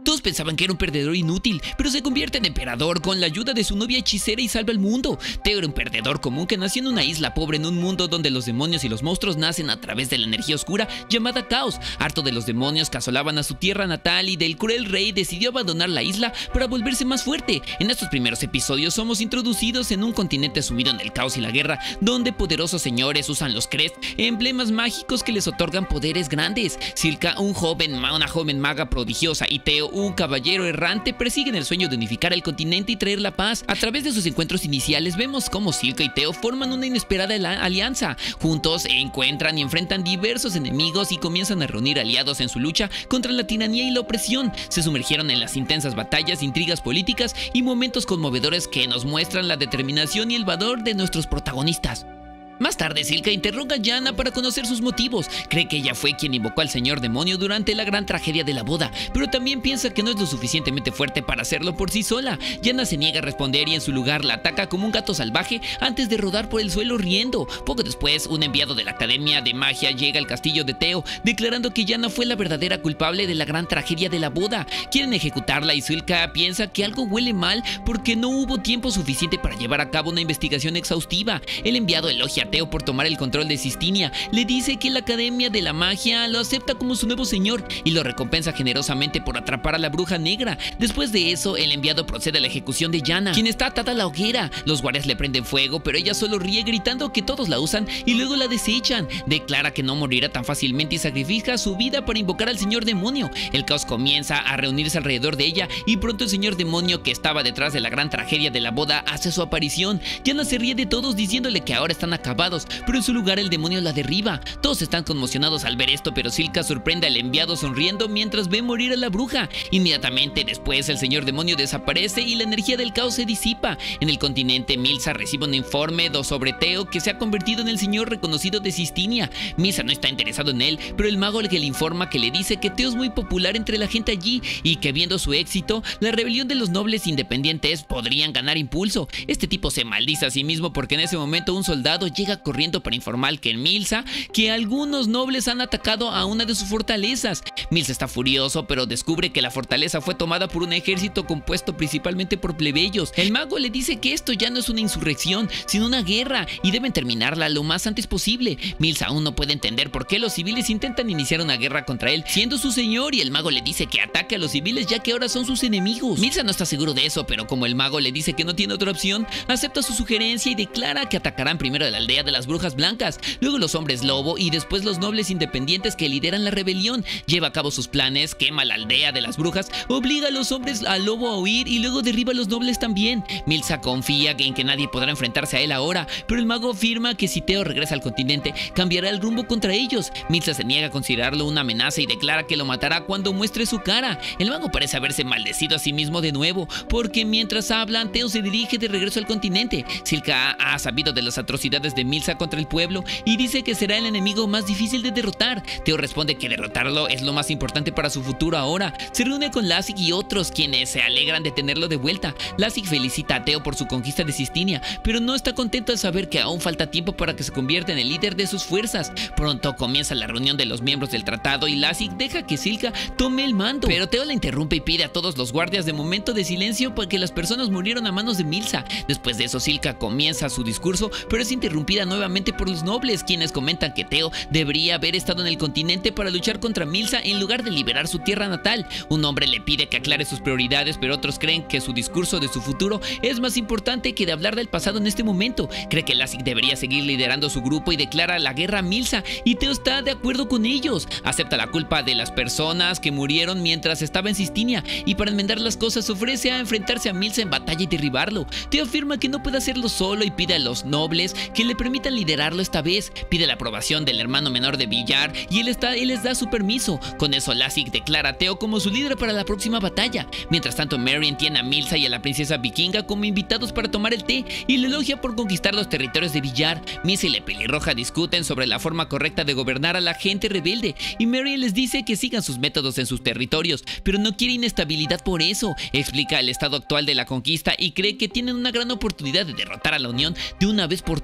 Todos pensaban que era un perdedor inútil, pero se convierte en emperador con la ayuda de su novia hechicera y salva el mundo. Teo era un perdedor común que nació en una isla pobre en un mundo donde los demonios y los monstruos nacen a través de la energía oscura llamada Caos. Harto de los demonios que asolaban a su tierra natal y del cruel rey, decidió abandonar la isla para volverse más fuerte. En estos primeros episodios somos introducidos en un continente sumido en el caos y la guerra, donde poderosos señores usan los Crest, emblemas mágicos que les otorgan poderes grandes. Silka, una joven maga prodigiosa, y Teo, un caballero errante, persiguen el sueño de unificar el continente y traer la paz. A través de sus encuentros iniciales vemos cómo Silka y Teo forman una inesperada alianza. Juntos encuentran y enfrentan diversos enemigos y comienzan a reunir aliados en su lucha contra la tiranía y la opresión. Se sumergieron en las intensas batallas, intrigas políticas y momentos conmovedores que nos muestran la determinación y el valor de nuestros protagonistas. Más tarde, Silka interroga a Yana para conocer sus motivos. Cree que ella fue quien invocó al señor demonio durante la gran tragedia de la boda, pero también piensa que no es lo suficientemente fuerte para hacerlo por sí sola. Yana se niega a responder y en su lugar la ataca como un gato salvaje antes de rodar por el suelo riendo. Poco después, un enviado de la Academia de Magia llega al castillo de Teo, declarando que Yana fue la verdadera culpable de la gran tragedia de la boda. Quieren ejecutarla y Silka piensa que algo huele mal porque no hubo tiempo suficiente para llevar a cabo una investigación exhaustiva. El enviado elogia a Teo por tomar el control de Sistina, le dice que la Academia de la Magia lo acepta como su nuevo señor y lo recompensa generosamente por atrapar a la bruja negra. Después de eso, el enviado procede a la ejecución de Yana, quien está atada a la hoguera. Los guardias le prenden fuego, pero ella solo ríe gritando que todos la usan y luego la desechan. Declara que no morirá tan fácilmente y sacrifica su vida para invocar al señor demonio. El caos comienza a reunirse alrededor de ella y pronto el señor demonio, que estaba detrás de la gran tragedia de la boda, hace su aparición. Yana se ríe de todos diciéndole que ahora están acabados, pero en su lugar el demonio la derriba. Todos están conmocionados al ver esto, pero Silka sorprende al enviado sonriendo mientras ve morir a la bruja. Inmediatamente después el señor demonio desaparece y la energía del caos se disipa. En el continente, Milsa recibe un informe sobre Teo, que se ha convertido en el señor reconocido de Sistinia. Milsa no está interesado en él, pero el mago le informa que le dice que Teo es muy popular entre la gente allí y que viendo su éxito, la rebelión de los nobles independientes podrían ganar impulso. Este tipo se maldice a sí mismo porque en ese momento un soldado llega corriendo para informar que en Milsa que algunos nobles han atacado a una de sus fortalezas. Milsa está furioso, pero descubre que la fortaleza fue tomada por un ejército compuesto principalmente por plebeyos. El mago le dice que esto ya no es una insurrección, sino una guerra, y deben terminarla lo más antes posible. Milsa aún no puede entender por qué los civiles intentan iniciar una guerra contra él, siendo su señor, y el mago le dice que ataque a los civiles ya que ahora son sus enemigos. Milsa no está seguro de eso, pero como el mago le dice que no tiene otra opción, acepta su sugerencia y declara que atacarán primero a la aldea de las brujas blancas, luego los hombres lobo y después los nobles independientes que lideran la rebelión. Lleva a cabo sus planes, quema la aldea de las brujas, obliga a los hombres al lobo a huir y luego derriba a los nobles también. Milsa confía en que nadie podrá enfrentarse a él ahora, pero el mago afirma que si Teo regresa al continente, cambiará el rumbo contra ellos. Milsa se niega a considerarlo una amenaza y declara que lo matará cuando muestre su cara. El mago parece haberse maldecido a sí mismo de nuevo, porque mientras hablan, Teo se dirige de regreso al continente. Silka ha sabido de las atrocidades de Milsa contra el pueblo y dice que será el enemigo más difícil de derrotar. Teo responde que derrotarlo es lo más importante para su futuro ahora. Se reúne con Lassig y otros, quienes se alegran de tenerlo de vuelta. Lassig felicita a Teo por su conquista de Sistinia, pero no está contento al saber que aún falta tiempo para que se convierta en el líder de sus fuerzas. Pronto comienza la reunión de los miembros del tratado y Lassig deja que Silka tome el mando, pero Teo la interrumpe y pide a todos los guardias de momento de silencio porque las personas murieron a manos de Milsa. Después de eso, Silka comienza su discurso, pero es interrumpida nuevamente por los nobles, quienes comentan que Teo debería haber estado en el continente para luchar contra Milsa en lugar de liberar su tierra natal. Un hombre le pide que aclare sus prioridades, pero otros creen que su discurso de su futuro es más importante que de hablar del pasado en este momento. Cree que Lassig debería seguir liderando su grupo y declara la guerra a Milsa, y Teo está de acuerdo con ellos. Acepta la culpa de las personas que murieron mientras estaba en Sistinia, y para enmendar las cosas ofrece a enfrentarse a Milsa en batalla y derribarlo. Teo afirma que no puede hacerlo solo y pide a los nobles que le permitan liderarlo esta vez. Pide la aprobación del hermano menor de Villar y él les da su permiso. Con eso, Lassig declara a Teo como su líder para la próxima batalla. Mientras tanto, Meryn tiene a Milsa y a la princesa vikinga como invitados para tomar el té y le elogia por conquistar los territorios de Villar. Milsa y la pelirroja discuten sobre la forma correcta de gobernar a la gente rebelde y Meryn les dice que sigan sus métodos en sus territorios, pero no quiere inestabilidad por eso. Explica el estado actual de la conquista y cree que tienen una gran oportunidad de derrotar a la Unión de una vez por todas.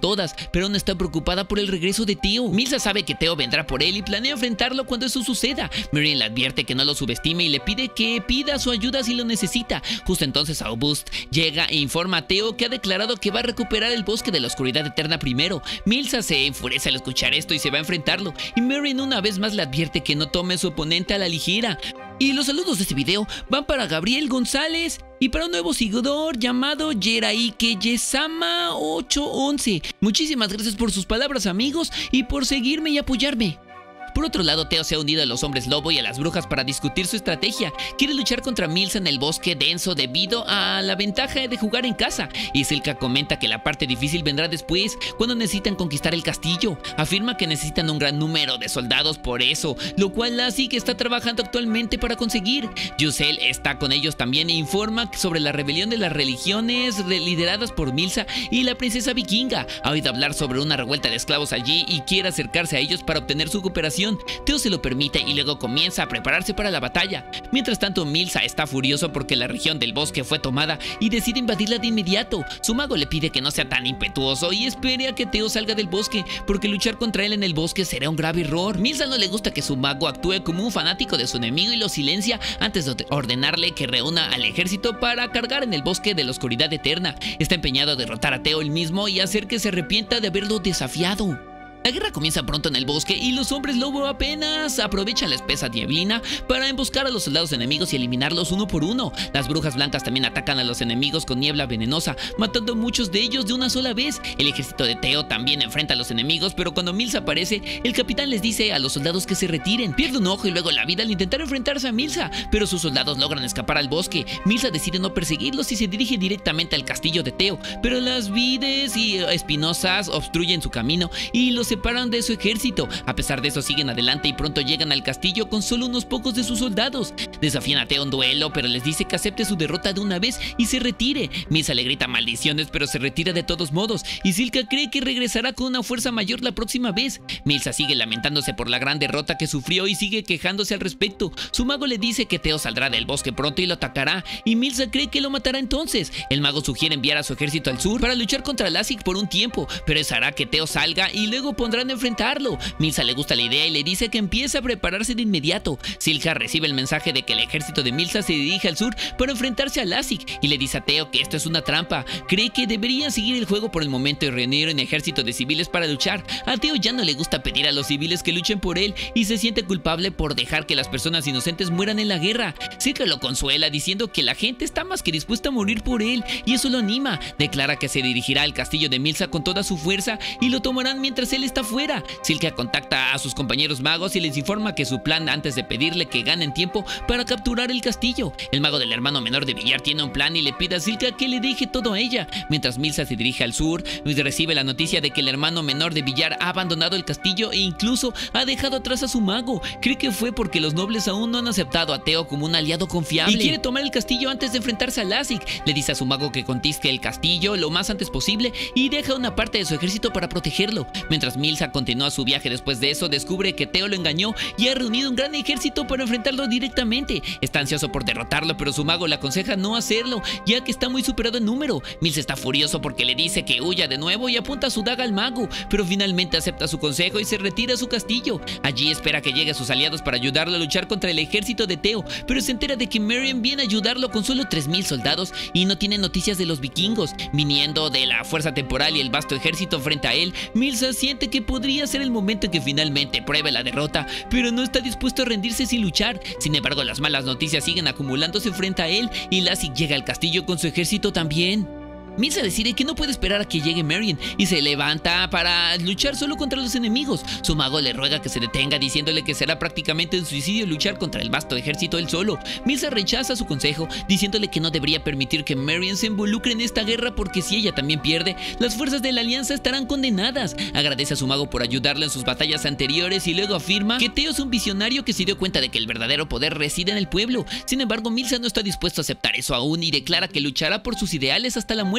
pero aún está preocupada por el regreso de Theo. Milsa sabe que Theo vendrá por él y planea enfrentarlo cuando eso suceda. Marion le advierte que no lo subestime y le pide que pida su ayuda si lo necesita. Justo entonces August llega e informa a Theo que ha declarado que va a recuperar el bosque de la oscuridad eterna primero. Milsa se enfurece al escuchar esto y se va a enfrentarlo, y Marion una vez más le advierte que no tome a su oponente a la ligera. Y los saludos de este video van para Gabriel González y para un nuevo seguidor llamado Yeraike Yesama 811. Muchísimas gracias por sus palabras, amigos, y por seguirme y apoyarme. Por otro lado, Theo se ha unido a los hombres lobo y a las brujas para discutir su estrategia. Quiere luchar contra Milsa en el bosque denso debido a la ventaja de jugar en casa. Y Silka comenta que la parte difícil vendrá después, cuando necesitan conquistar el castillo. Afirma que necesitan un gran número de soldados por eso, lo cual Lassie está trabajando actualmente para conseguir. Yusel está con ellos también e informa sobre la rebelión de las religiones lideradas por Milsa y la princesa vikinga. Ha oído hablar sobre una revuelta de esclavos allí y quiere acercarse a ellos para obtener su cooperación. Theo se lo permite y luego comienza a prepararse para la batalla. Mientras tanto, Milsa está furioso porque la región del bosque fue tomada y decide invadirla de inmediato. Su mago le pide que no sea tan impetuoso y espere a que Theo salga del bosque, porque luchar contra él en el bosque será un grave error. Milsa no le gusta que su mago actúe como un fanático de su enemigo y lo silencia antes de ordenarle que reúna al ejército para cargar en el bosque de la oscuridad eterna. Está empeñado a derrotar a Theo él mismo y hacer que se arrepienta de haberlo desafiado. La guerra comienza pronto en el bosque y los hombres lobo apenas aprovechan la espesa nieblina para emboscar a los soldados enemigos y eliminarlos uno por uno. Las brujas blancas también atacan a los enemigos con niebla venenosa, matando a muchos de ellos de una sola vez. El ejército de Theo también enfrenta a los enemigos, pero cuando Milsa aparece, el capitán les dice a los soldados que se retiren. Pierde un ojo y luego la vida al intentar enfrentarse a Milsa, pero sus soldados logran escapar al bosque. Milsa decide no perseguirlos y se dirige directamente al castillo de Theo, pero las vides y espinosas obstruyen su camino y los separan de su ejército. A pesar de eso, siguen adelante y pronto llegan al castillo con solo unos pocos de sus soldados. Desafían a Theo en duelo, pero les dice que acepte su derrota de una vez y se retire. Milsa le grita maldiciones, pero se retira de todos modos, y Silka cree que regresará con una fuerza mayor la próxima vez. Milsa sigue lamentándose por la gran derrota que sufrió y sigue quejándose al respecto. Su mago le dice que Theo saldrá del bosque pronto y lo atacará, y Milsa cree que lo matará entonces. El mago sugiere enviar a su ejército al sur para luchar contra Lassie por un tiempo, pero eso hará que Theo salga y luego pondrán enfrentarlo. Milsa le gusta la idea y le dice que empiece a prepararse de inmediato. Silka recibe el mensaje de que el ejército de Milsa se dirige al sur para enfrentarse a Lassie y le dice a Theo que esto es una trampa. Cree que deberían seguir el juego por el momento y reunir un ejército de civiles para luchar. A Theo ya no le gusta pedir a los civiles que luchen por él y se siente culpable por dejar que las personas inocentes mueran en la guerra. Silka lo consuela diciendo que la gente está más que dispuesta a morir por él y eso lo anima. Declara que se dirigirá al castillo de Milsa con toda su fuerza y lo tomarán mientras él está fuera. Silka contacta a sus compañeros magos y les informa que su plan antes de pedirle que ganen tiempo para capturar el castillo. El mago del hermano menor de Villar tiene un plan y le pide a Silka que le deje todo a ella. Mientras Milsa se dirige al sur, recibe la noticia de que el hermano menor de Villar ha abandonado el castillo e incluso ha dejado atrás a su mago. Cree que fue porque los nobles aún no han aceptado a Theo como un aliado confiable y quiere tomar el castillo antes de enfrentarse a Lassie. Le dice a su mago que conquiste el castillo lo más antes posible y deja una parte de su ejército para protegerlo. Mientras Milsa continúa su viaje después de eso, descubre que Theo lo engañó y ha reunido un gran ejército para enfrentarlo directamente. Está ansioso por derrotarlo, pero su mago le aconseja no hacerlo, ya que está muy superado en número. Milsa está furioso porque le dice que huya de nuevo y apunta su daga al mago, pero finalmente acepta su consejo y se retira a su castillo. Allí espera que lleguen sus aliados para ayudarlo a luchar contra el ejército de Theo, pero se entera de que Marion viene a ayudarlo con solo 3000 soldados y no tiene noticias de los vikingos. Viniendo de la fuerza temporal y el vasto ejército frente a él, Milsa siente que podría ser el momento en que finalmente pruebe la derrota, pero no está dispuesto a rendirse sin luchar. Sin embargo, las malas noticias siguen acumulándose frente a él y Lassie llega al castillo con su ejército también. Milsa decide que no puede esperar a que llegue Marion y se levanta para luchar solo contra los enemigos. Su mago le ruega que se detenga, diciéndole que será prácticamente un suicidio luchar contra el vasto ejército él solo. Milsa rechaza su consejo, diciéndole que no debería permitir que Marion se involucre en esta guerra porque si ella también pierde, las fuerzas de la alianza estarán condenadas. Agradece a su mago por ayudarle en sus batallas anteriores y luego afirma que Theo es un visionario que se dio cuenta de que el verdadero poder reside en el pueblo. Sin embargo, Milsa no está dispuesto a aceptar eso aún y declara que luchará por sus ideales hasta la muerte.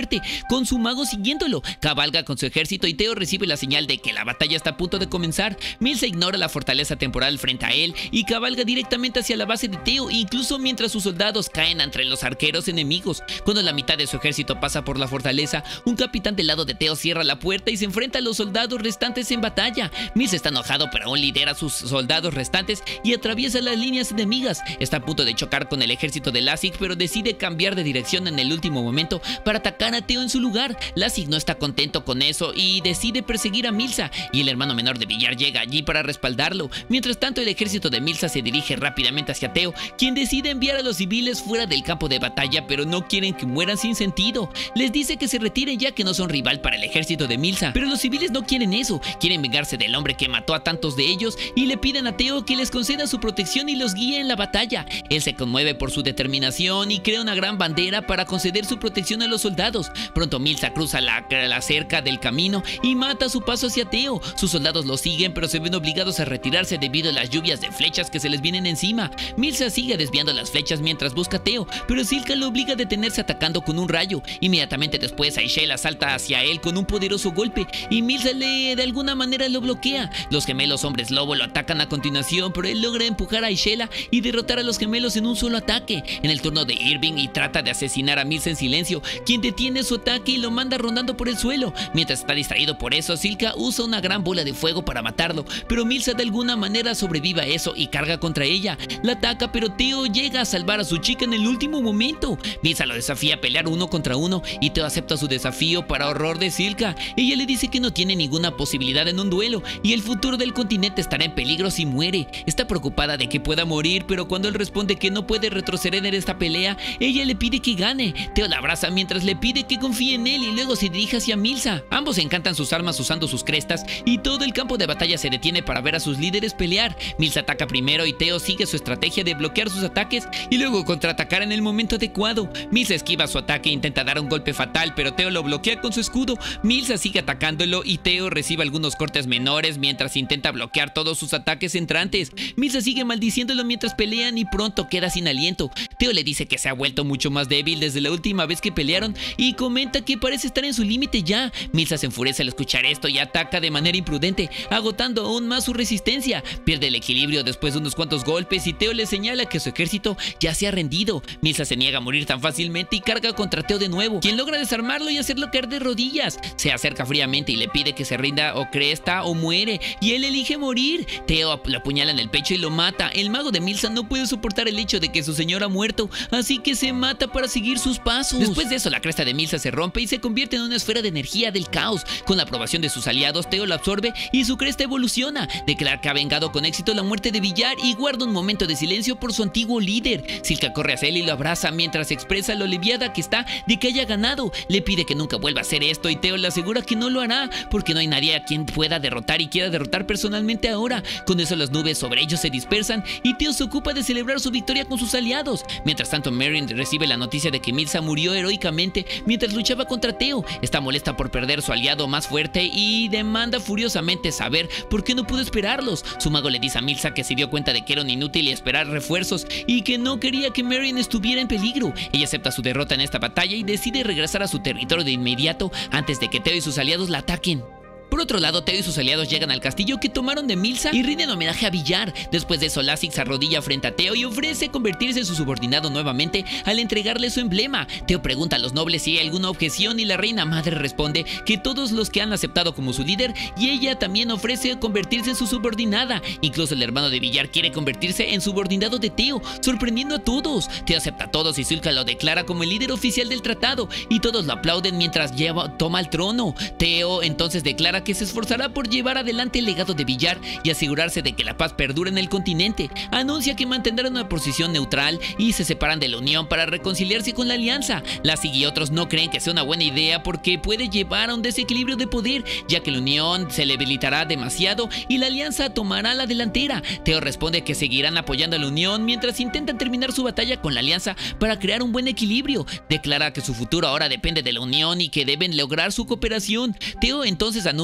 fuerte, con su mago siguiéndolo. Cabalga con su ejército y Theo recibe la señal de que la batalla está a punto de comenzar. Milsa ignora la fortaleza temporal frente a él y cabalga directamente hacia la base de Theo, incluso mientras sus soldados caen entre los arqueros enemigos. Cuando la mitad de su ejército pasa por la fortaleza, un capitán del lado de Theo cierra la puerta y se enfrenta a los soldados restantes en batalla. Milsa está enojado, pero aún lidera a sus soldados restantes y atraviesa las líneas enemigas. Está a punto de chocar con el ejército de Lassig, pero decide cambiar de dirección en el último momento para atacar a Theo en su lugar. Lassig no está contento con eso y decide perseguir a Milsa, y el hermano menor de Villar llega allí para respaldarlo. Mientras tanto, el ejército de Milsa se dirige rápidamente hacia Theo, quien decide enviar a los civiles fuera del campo de batalla, pero no quieren que mueran sin sentido. Les dice que se retiren ya que no son rival para el ejército de Milsa, pero los civiles no quieren eso, quieren vengarse del hombre que mató a tantos de ellos y le piden a Theo que les conceda su protección y los guíe en la batalla. Él se conmueve por su determinación y crea una gran bandera para conceder su protección a los soldados. Pronto Milsa cruza la cerca del camino y mata a su paso hacia Theo. Sus soldados lo siguen, pero se ven obligados a retirarse debido a las lluvias de flechas que se les vienen encima. Milsa sigue desviando las flechas mientras busca a Theo, pero Silka lo obliga a detenerse atacando con un rayo. Inmediatamente después, Aishela salta hacia él con un poderoso golpe y Milsa de alguna manera lo bloquea. Los gemelos hombres lobo lo atacan a continuación, pero él logra empujar a Aishela y derrotar a los gemelos en un solo ataque. En el turno de Irving, y trata de asesinar a Milsa en silencio, quien detiene su ataque y lo manda rondando por el suelo. Mientras está distraído por eso, Silka usa una gran bola de fuego para matarlo, pero Milsa de alguna manera sobrevive a eso y carga contra ella. La ataca, pero Theo llega a salvar a su chica en el último momento. Milsa lo desafía a pelear 1 contra 1 y Theo acepta su desafío para horror de Silka. Ella le dice que no tiene ninguna posibilidad en un duelo y el futuro del continente estará en peligro si muere. Está preocupada de que pueda morir, pero cuando él responde que no puede retroceder en esta pelea, ella le pide que gane. Theo la abraza mientras le pide que confíe en él y luego se dirige hacia Milsa. Ambos encantan sus armas usando sus crestas y todo el campo de batalla se detiene para ver a sus líderes pelear. Milsa ataca primero y Theo sigue su estrategia de bloquear sus ataques y luego contraatacar en el momento adecuado. Milsa esquiva su ataque e intenta dar un golpe fatal, pero Theo lo bloquea con su escudo. Milsa sigue atacándolo y Theo recibe algunos cortes menores mientras intenta bloquear todos sus ataques entrantes. Milsa sigue maldiciéndolo mientras pelean y pronto queda sin aliento. Theo le dice que se ha vuelto mucho más débil desde la última vez que pelearon y comenta que parece estar en su límite ya. Milsa se enfurece al escuchar esto y ataca de manera imprudente, agotando aún más su resistencia. Pierde el equilibrio después de unos cuantos golpes y Theo le señala que su ejército ya se ha rendido. Milsa se niega a morir tan fácilmente y carga contra Theo de nuevo, quien logra desarmarlo y hacerlo caer de rodillas. Se acerca fríamente y le pide que se rinda o cresta o muere, y él elige morir. Theo lo apuñala en el pecho y lo mata. El mago de Milsa no puede soportar el hecho de que su señor ha muerto, así que se mata para seguir sus pasos. Después de eso, la cresta de Milsa se rompe y se convierte en una esfera de energía del caos. Con la aprobación de sus aliados, Theo lo absorbe y su cresta evoluciona. Declara que ha vengado con éxito la muerte de Villar y guarda un momento de silencio por su antiguo líder. Silka corre hacia él y lo abraza mientras expresa lo aliviada que está de que haya ganado. Le pide que nunca vuelva a hacer esto y Theo le asegura que no lo hará porque no hay nadie a quien pueda derrotar y quiera derrotar personalmente ahora. Con eso las nubes sobre ellos se dispersan y Theo se ocupa de celebrar su victoria con sus aliados. Mientras tanto, Meryn recibe la noticia de que Milsa murió heroicamente mientras luchaba contra Theo. Está molesta por perder su aliado más fuerte y demanda furiosamente saber por qué no pudo esperarlos. Su mago le dice a Milsa que se dio cuenta de que era un inútil y esperar refuerzos y que no quería que Meryn estuviera en peligro. Ella acepta su derrota en esta batalla y decide regresar a su territorio de inmediato antes de que Theo y sus aliados la ataquen. Por otro lado, Theo y sus aliados llegan al castillo que tomaron de Milsa y rinden homenaje a Villar. Después de eso, Lassig se arrodilla frente a Theo y ofrece convertirse en su subordinado nuevamente al entregarle su emblema. Theo pregunta a los nobles si hay alguna objeción y la reina madre responde que todos los que han aceptado como su líder, y ella también ofrece convertirse en su subordinada. Incluso el hermano de Villar quiere convertirse en subordinado de Theo, sorprendiendo a todos. Theo acepta a todos y Silka lo declara como el líder oficial del tratado y todos lo aplauden mientras toma el trono. Theo entonces declara que se esforzará por llevar adelante el legado de Villar y asegurarse de que la paz perdure en el continente. Anuncia que mantendrán una posición neutral y se separan de la Unión para reconciliarse con la Alianza. Lassig y otros no creen que sea una buena idea porque puede llevar a un desequilibrio de poder, ya que la Unión se debilitará demasiado y la Alianza tomará la delantera. Theo responde que seguirán apoyando a la Unión mientras intentan terminar su batalla con la Alianza para crear un buen equilibrio. Declara que su futuro ahora depende de la Unión y que deben lograr su cooperación. Theo entonces anuncia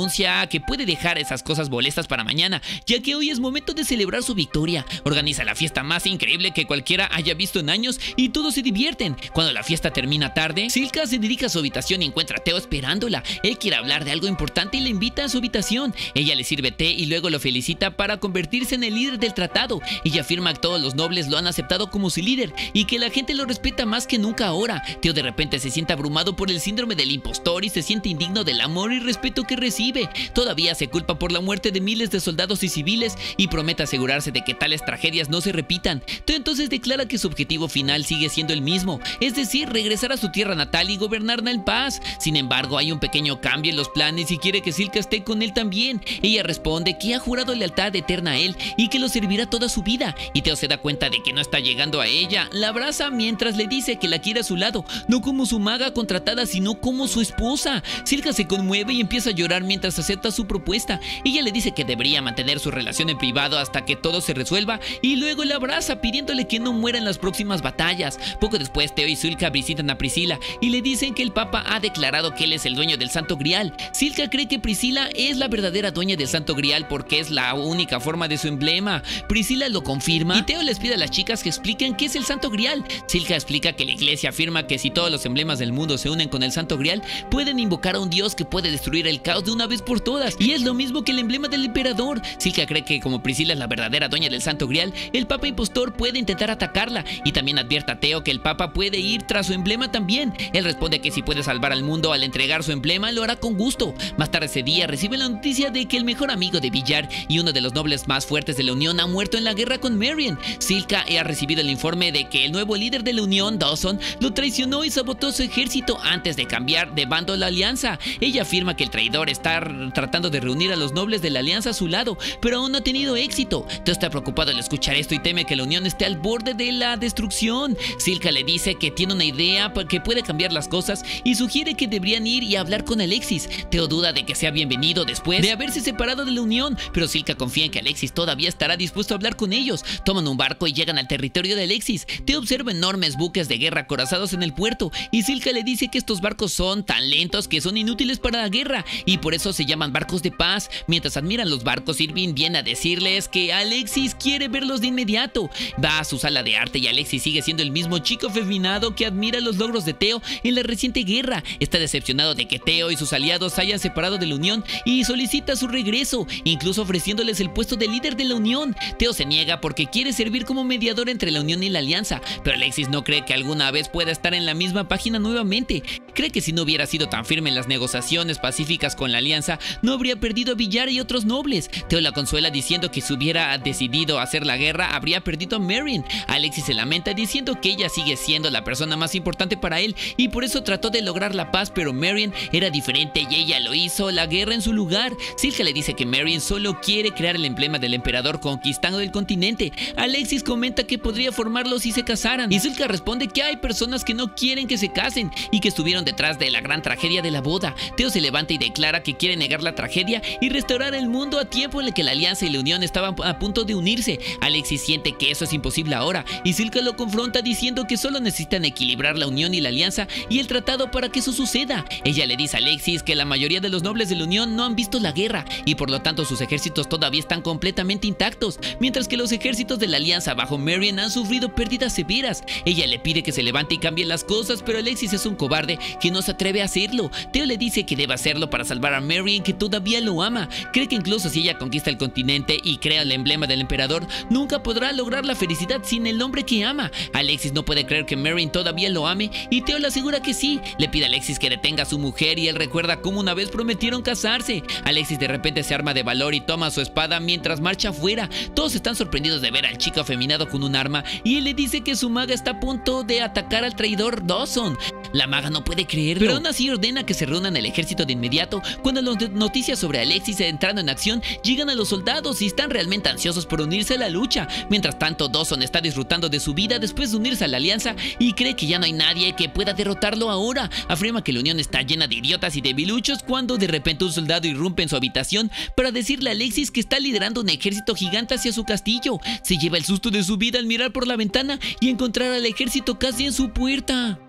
anuncia que puede dejar esas cosas molestas para mañana, ya que hoy es momento de celebrar su victoria. Organiza la fiesta más increíble que cualquiera haya visto en años y todos se divierten. Cuando la fiesta termina tarde, Silka se dirige a su habitación y encuentra a Theo esperándola. Él quiere hablar de algo importante y la invita a su habitación. Ella le sirve té y luego lo felicita para convertirse en el líder del tratado. Ella afirma que todos los nobles lo han aceptado como su líder y que la gente lo respeta más que nunca ahora. Theo de repente se siente abrumado por el síndrome del impostor y se siente indigno del amor y respeto que recibe. Todavía se culpa por la muerte de miles de soldados y civiles y promete asegurarse de que tales tragedias no se repitan. Theo entonces declara que su objetivo final sigue siendo el mismo, es decir, regresar a su tierra natal y gobernarla en paz. Sin embargo, hay un pequeño cambio en los planes y quiere que Silka esté con él también. Ella responde que ha jurado lealtad eterna a él y que lo servirá toda su vida, y Theo se da cuenta de que no está llegando a ella. La abraza mientras le dice que la quiere a su lado, no como su maga contratada, sino como su esposa. Silka se conmueve y empieza a llorar mientras acepta su propuesta. Ella le dice que debería mantener su relación en privado hasta que todo se resuelva y luego la abraza pidiéndole que no muera en las próximas batallas. Poco después, Theo y Silka visitan a Priscila y le dicen que el Papa ha declarado que él es el dueño del Santo Grial. Silka cree que Priscila es la verdadera dueña del Santo Grial porque es la única forma de su emblema. Priscila lo confirma y Theo les pide a las chicas que expliquen qué es el Santo Grial. Silka explica que la iglesia afirma que si todos los emblemas del mundo se unen con el Santo Grial, pueden invocar a un dios que puede destruir el caos de una vez por todas, y es lo mismo que el emblema del emperador. Silka cree que como Priscila es la verdadera dueña del Santo Grial, el Papa impostor puede intentar atacarla, y también advierte a Theo que el Papa puede ir tras su emblema también. Él responde que si puede salvar al mundo al entregar su emblema, lo hará con gusto. Más tarde ese día recibe la noticia de que el mejor amigo de Villar y uno de los nobles más fuertes de la Unión ha muerto en la guerra con Marion. Silka ha recibido el informe de que el nuevo líder de la Unión, Dawson, lo traicionó y saboteó su ejército antes de cambiar de bando la alianza. Ella afirma que el traidor está tratando de reunir a los nobles de la alianza a su lado, pero aún no ha tenido éxito. Theo está preocupado al escuchar esto y teme que la Unión esté al borde de la destrucción. Silka le dice que tiene una idea que puede cambiar las cosas y sugiere que deberían ir y hablar con Alexis. Theo duda de que sea bienvenido después de haberse separado de la Unión, pero Silka confía en que Alexis todavía estará dispuesto a hablar con ellos. Toman un barco y llegan al territorio de Alexis. Theo observa enormes buques de guerra acorazados en el puerto y Silka le dice que estos barcos son tan lentos que son inútiles para la guerra y por eso se llaman barcos de paz. Mientras admiran los barcos, Irving viene a decirles que Alexis quiere verlos de inmediato. Va a su sala de arte y Alexis sigue siendo el mismo chico afeminado que admira los logros de Theo en la reciente guerra. Está decepcionado de que Theo y sus aliados se hayan separado de la Unión y solicita su regreso, incluso ofreciéndoles el puesto de líder de la Unión. Theo se niega porque quiere servir como mediador entre la Unión y la Alianza, pero Alexis no cree que alguna vez pueda estar en la misma página nuevamente. Cree que si no hubiera sido tan firme en las negociaciones pacíficas con la Alianza, no habría perdido a Villar y otros nobles. Theo la consuela diciendo que si hubiera decidido hacer la guerra, habría perdido a Marion. Alexis se lamenta diciendo que ella sigue siendo la persona más importante para él y por eso trató de lograr la paz, pero Marion era diferente y ella lo hizo la guerra en su lugar. Silka le dice que Marion solo quiere crear el emblema del emperador conquistando el continente. Alexis comenta que podría formarlo si se casaran y Silka responde que hay personas que no quieren que se casen y que estuvieron detrás de la gran tragedia de la boda. Theo se levanta y declara que quiere negar la tragedia y restaurar el mundo a tiempo en el que la Alianza y la Unión estaban a punto de unirse. Alexis siente que eso es imposible ahora y Silka lo confronta diciendo que solo necesitan equilibrar la Unión y la Alianza y el tratado para que eso suceda. Ella le dice a Alexis que la mayoría de los nobles de la Unión no han visto la guerra y por lo tanto sus ejércitos todavía están completamente intactos, mientras que los ejércitos de la Alianza bajo Marion han sufrido pérdidas severas. Ella le pide que se levante y cambie las cosas, pero Alexis es un cobarde que no se atreve a hacerlo. Theo le dice que debe hacerlo para salvar a Marion, que todavía lo ama. Cree que incluso si ella conquista el continente y crea el emblema del emperador, nunca podrá lograr la felicidad sin el hombre que ama. Alexis no puede creer que Marion todavía lo ame y Theo le asegura que sí. Le pide a Alexis que detenga a su mujer y él recuerda cómo una vez prometieron casarse. Alexis de repente se arma de valor y toma su espada mientras marcha afuera. Todos están sorprendidos de ver al chico afeminado con un arma y él le dice que su maga está a punto de atacar al traidor Dawson. La maga no puede creerlo, pero aún así ordena que se reúnan el ejército de inmediato. Cuando las noticias sobre Alexis entrando en acción llegan a los soldados y están realmente ansiosos por unirse a la lucha. Mientras tanto, Dawson está disfrutando de su vida después de unirse a la Alianza y cree que ya no hay nadie que pueda derrotarlo ahora. Afirma que la Unión está llena de idiotas y debiluchos cuando de repente un soldado irrumpe en su habitación para decirle a Alexis que está liderando un ejército gigante hacia su castillo. Se lleva el susto de su vida al mirar por la ventana y encontrar al ejército casi en su puerta.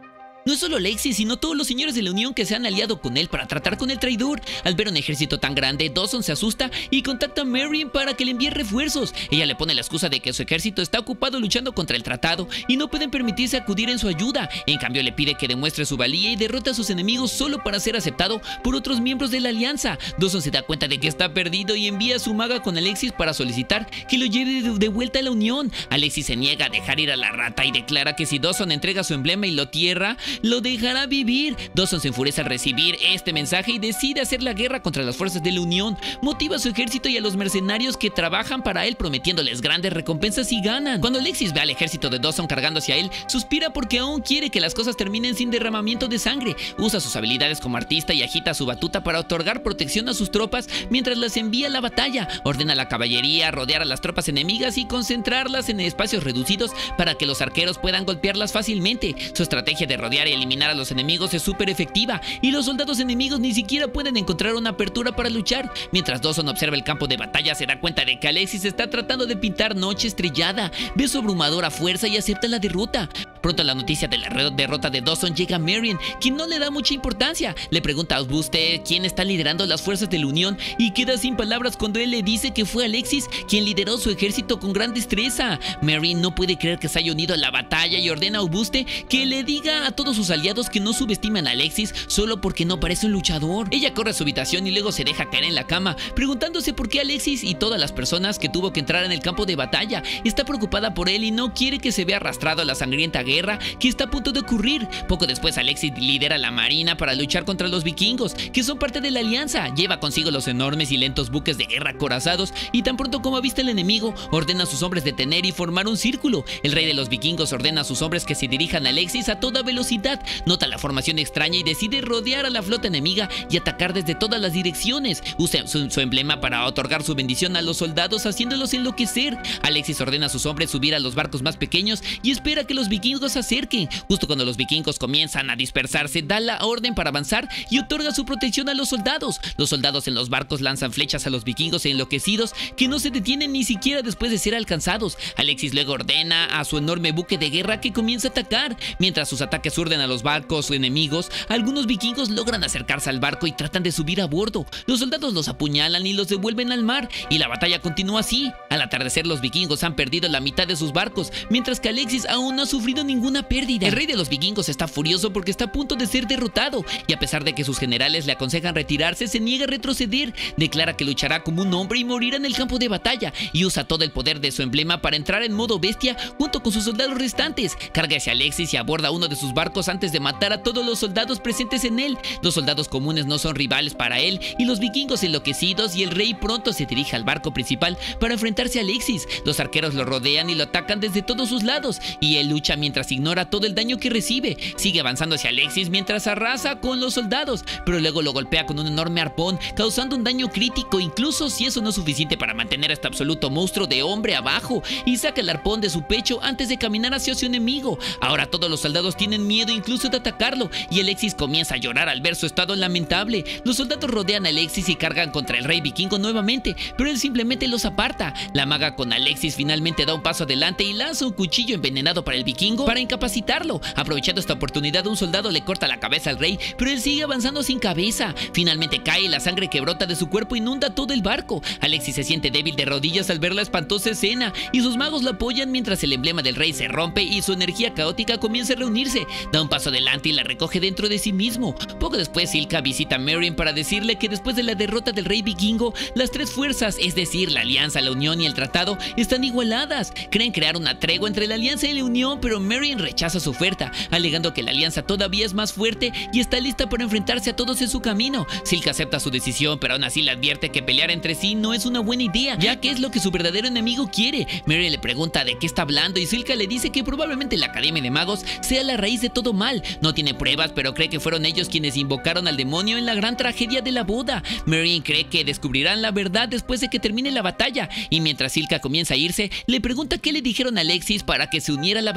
No es solo Alexis, sino todos los señores de la Unión que se han aliado con él para tratar con el traidor. Al ver un ejército tan grande, Dawson se asusta y contacta a Marion para que le envíe refuerzos. Ella le pone la excusa de que su ejército está ocupado luchando contra el tratado y no pueden permitirse acudir en su ayuda. En cambio, le pide que demuestre su valía y derrote a sus enemigos solo para ser aceptado por otros miembros de la alianza. Dawson se da cuenta de que está perdido y envía a su maga con Alexis para solicitar que lo lleve de vuelta a la Unión. Alexis se niega a dejar ir a la rata y declara que si Dawson entrega su emblema y lo tierra, lo dejará vivir. Dawson se enfurece al recibir este mensaje y decide hacer la guerra contra las fuerzas de la Unión. Motiva a su ejército y a los mercenarios que trabajan para él, prometiéndoles grandes recompensas si ganan. Cuando Alexis ve al ejército de Dawson cargando hacia él, suspira porque aún quiere que las cosas terminen sin derramamiento de sangre. Usa sus habilidades como artista y agita su batuta para otorgar protección a sus tropas mientras las envía a la batalla. Ordena a la caballería rodear a las tropas enemigas y concentrarlas en espacios reducidos para que los arqueros puedan golpearlas fácilmente. Su estrategia de rodear y eliminar a los enemigos es súper efectiva y los soldados enemigos ni siquiera pueden encontrar una apertura para luchar. Mientras Dawson observa el campo de batalla, se da cuenta de que Alexis está tratando de pintar noche estrellada. Ve su abrumadora fuerza y acepta la derrota. Pronto la noticia de la derrota de Dawson llega a Marion, quien no le da mucha importancia. Le pregunta a Auguste quién está liderando las fuerzas de la Unión y queda sin palabras cuando él le dice que fue Alexis quien lideró su ejército con gran destreza. Marion no puede creer que se haya unido a la batalla y ordena a Auguste que le diga a todos sus aliados que no subestiman a Alexis solo porque no parece un luchador. Ella corre a su habitación y luego se deja caer en la cama, preguntándose por qué Alexis y todas las personas que tuvo que entrar en el campo de batalla. Está preocupada por él y no quiere que se vea arrastrado a la sangrienta guerra que está a punto de ocurrir. Poco después, Alexis lidera la marina para luchar contra los vikingos, que son parte de la alianza. Lleva consigo los enormes y lentos buques de guerra acorazados y tan pronto como avista al enemigo, ordena a sus hombres detener y formar un círculo. El rey de los vikingos ordena a sus hombres que se dirijan a Alexis a toda velocidad. Nota la formación extraña y decide rodear a la flota enemiga y atacar desde todas las direcciones. Usa su emblema para otorgar su bendición a los soldados, haciéndolos enloquecer. Alexis ordena a sus hombres subir a los barcos más pequeños y espera que los vikingos se acerquen. Justo cuando los vikingos comienzan a dispersarse, da la orden para avanzar y otorga su protección a los soldados. Los soldados en los barcos lanzan flechas a los vikingos enloquecidos que no se detienen ni siquiera después de ser alcanzados. Alexis luego ordena a su enorme buque de guerra que comience a atacar. Mientras sus ataques urden a los barcos enemigos, algunos vikingos logran acercarse al barco y tratan de subir a bordo. Los soldados los apuñalan y los devuelven al mar, y la batalla continúa así. Al atardecer, los vikingos han perdido la mitad de sus barcos, mientras que Alexis aún no ha sufrido ninguna pérdida. El rey de los vikingos está furioso porque está a punto de ser derrotado, y a pesar de que sus generales le aconsejan retirarse, se niega a retroceder. Declara que luchará como un hombre y morirá en el campo de batalla, y usa todo el poder de su emblema para entrar en modo bestia junto con sus soldados restantes. Carga hacia Alexis y aborda uno de sus barcos antes de matar a todos los soldados presentes en él. Los soldados comunes no son rivales para él, y los vikingos enloquecidos, y el rey pronto se dirige al barco principal para enfrentarse a Alexis. Los arqueros lo rodean y lo atacan desde todos sus lados, y él lucha mientras ignora todo el daño que recibe. Sigue avanzando hacia Alexis mientras arrasa con los soldados, pero luego lo golpea con un enorme arpón, causando un daño crítico, incluso si eso no es suficiente para mantener a este absoluto monstruo de hombre abajo, y saca el arpón de su pecho antes de caminar hacia su enemigo. Ahora todos los soldados tienen miedo incluso de atacarlo, y Alexis comienza a llorar al ver su estado lamentable. Los soldados rodean a Alexis y cargan contra el rey vikingo nuevamente, pero él simplemente los aparta. La maga con Alexis finalmente da un paso adelante y lanza un cuchillo envenenado para el vikingo para incapacitarlo. Aprovechando esta oportunidad, un soldado le corta la cabeza al rey, pero él sigue avanzando sin cabeza. Finalmente cae y la sangre que brota de su cuerpo inunda todo el barco. Alexis se siente débil de rodillas al ver la espantosa escena, y sus magos lo apoyan mientras el emblema del rey se rompe y su energía caótica comienza a reunirse. Da un paso adelante y la recoge dentro de sí mismo. Poco después, Silka visita a Marion para decirle que después de la derrota del rey vikingo, las tres fuerzas, es decir, la alianza, la unión y el tratado, están igualadas. Creen crear una tregua entre la alianza y la unión, pero Marion rechaza su oferta, alegando que la alianza todavía es más fuerte y está lista para enfrentarse a todos en su camino. Silka acepta su decisión, pero aún así le advierte que pelear entre sí no es una buena idea, ya que es lo que su verdadero enemigo quiere. Marion le pregunta de qué está hablando y Silka le dice que probablemente la Academia de Magos sea la raíz de todo mal. No tiene pruebas, pero cree que fueron ellos quienes invocaron al demonio en la gran tragedia de la boda. Marion cree que descubrirán la verdad después de que termine la batalla, y mientras Silka comienza a irse, le pregunta qué le dijeron a Alexis para que se uniera a la batalla,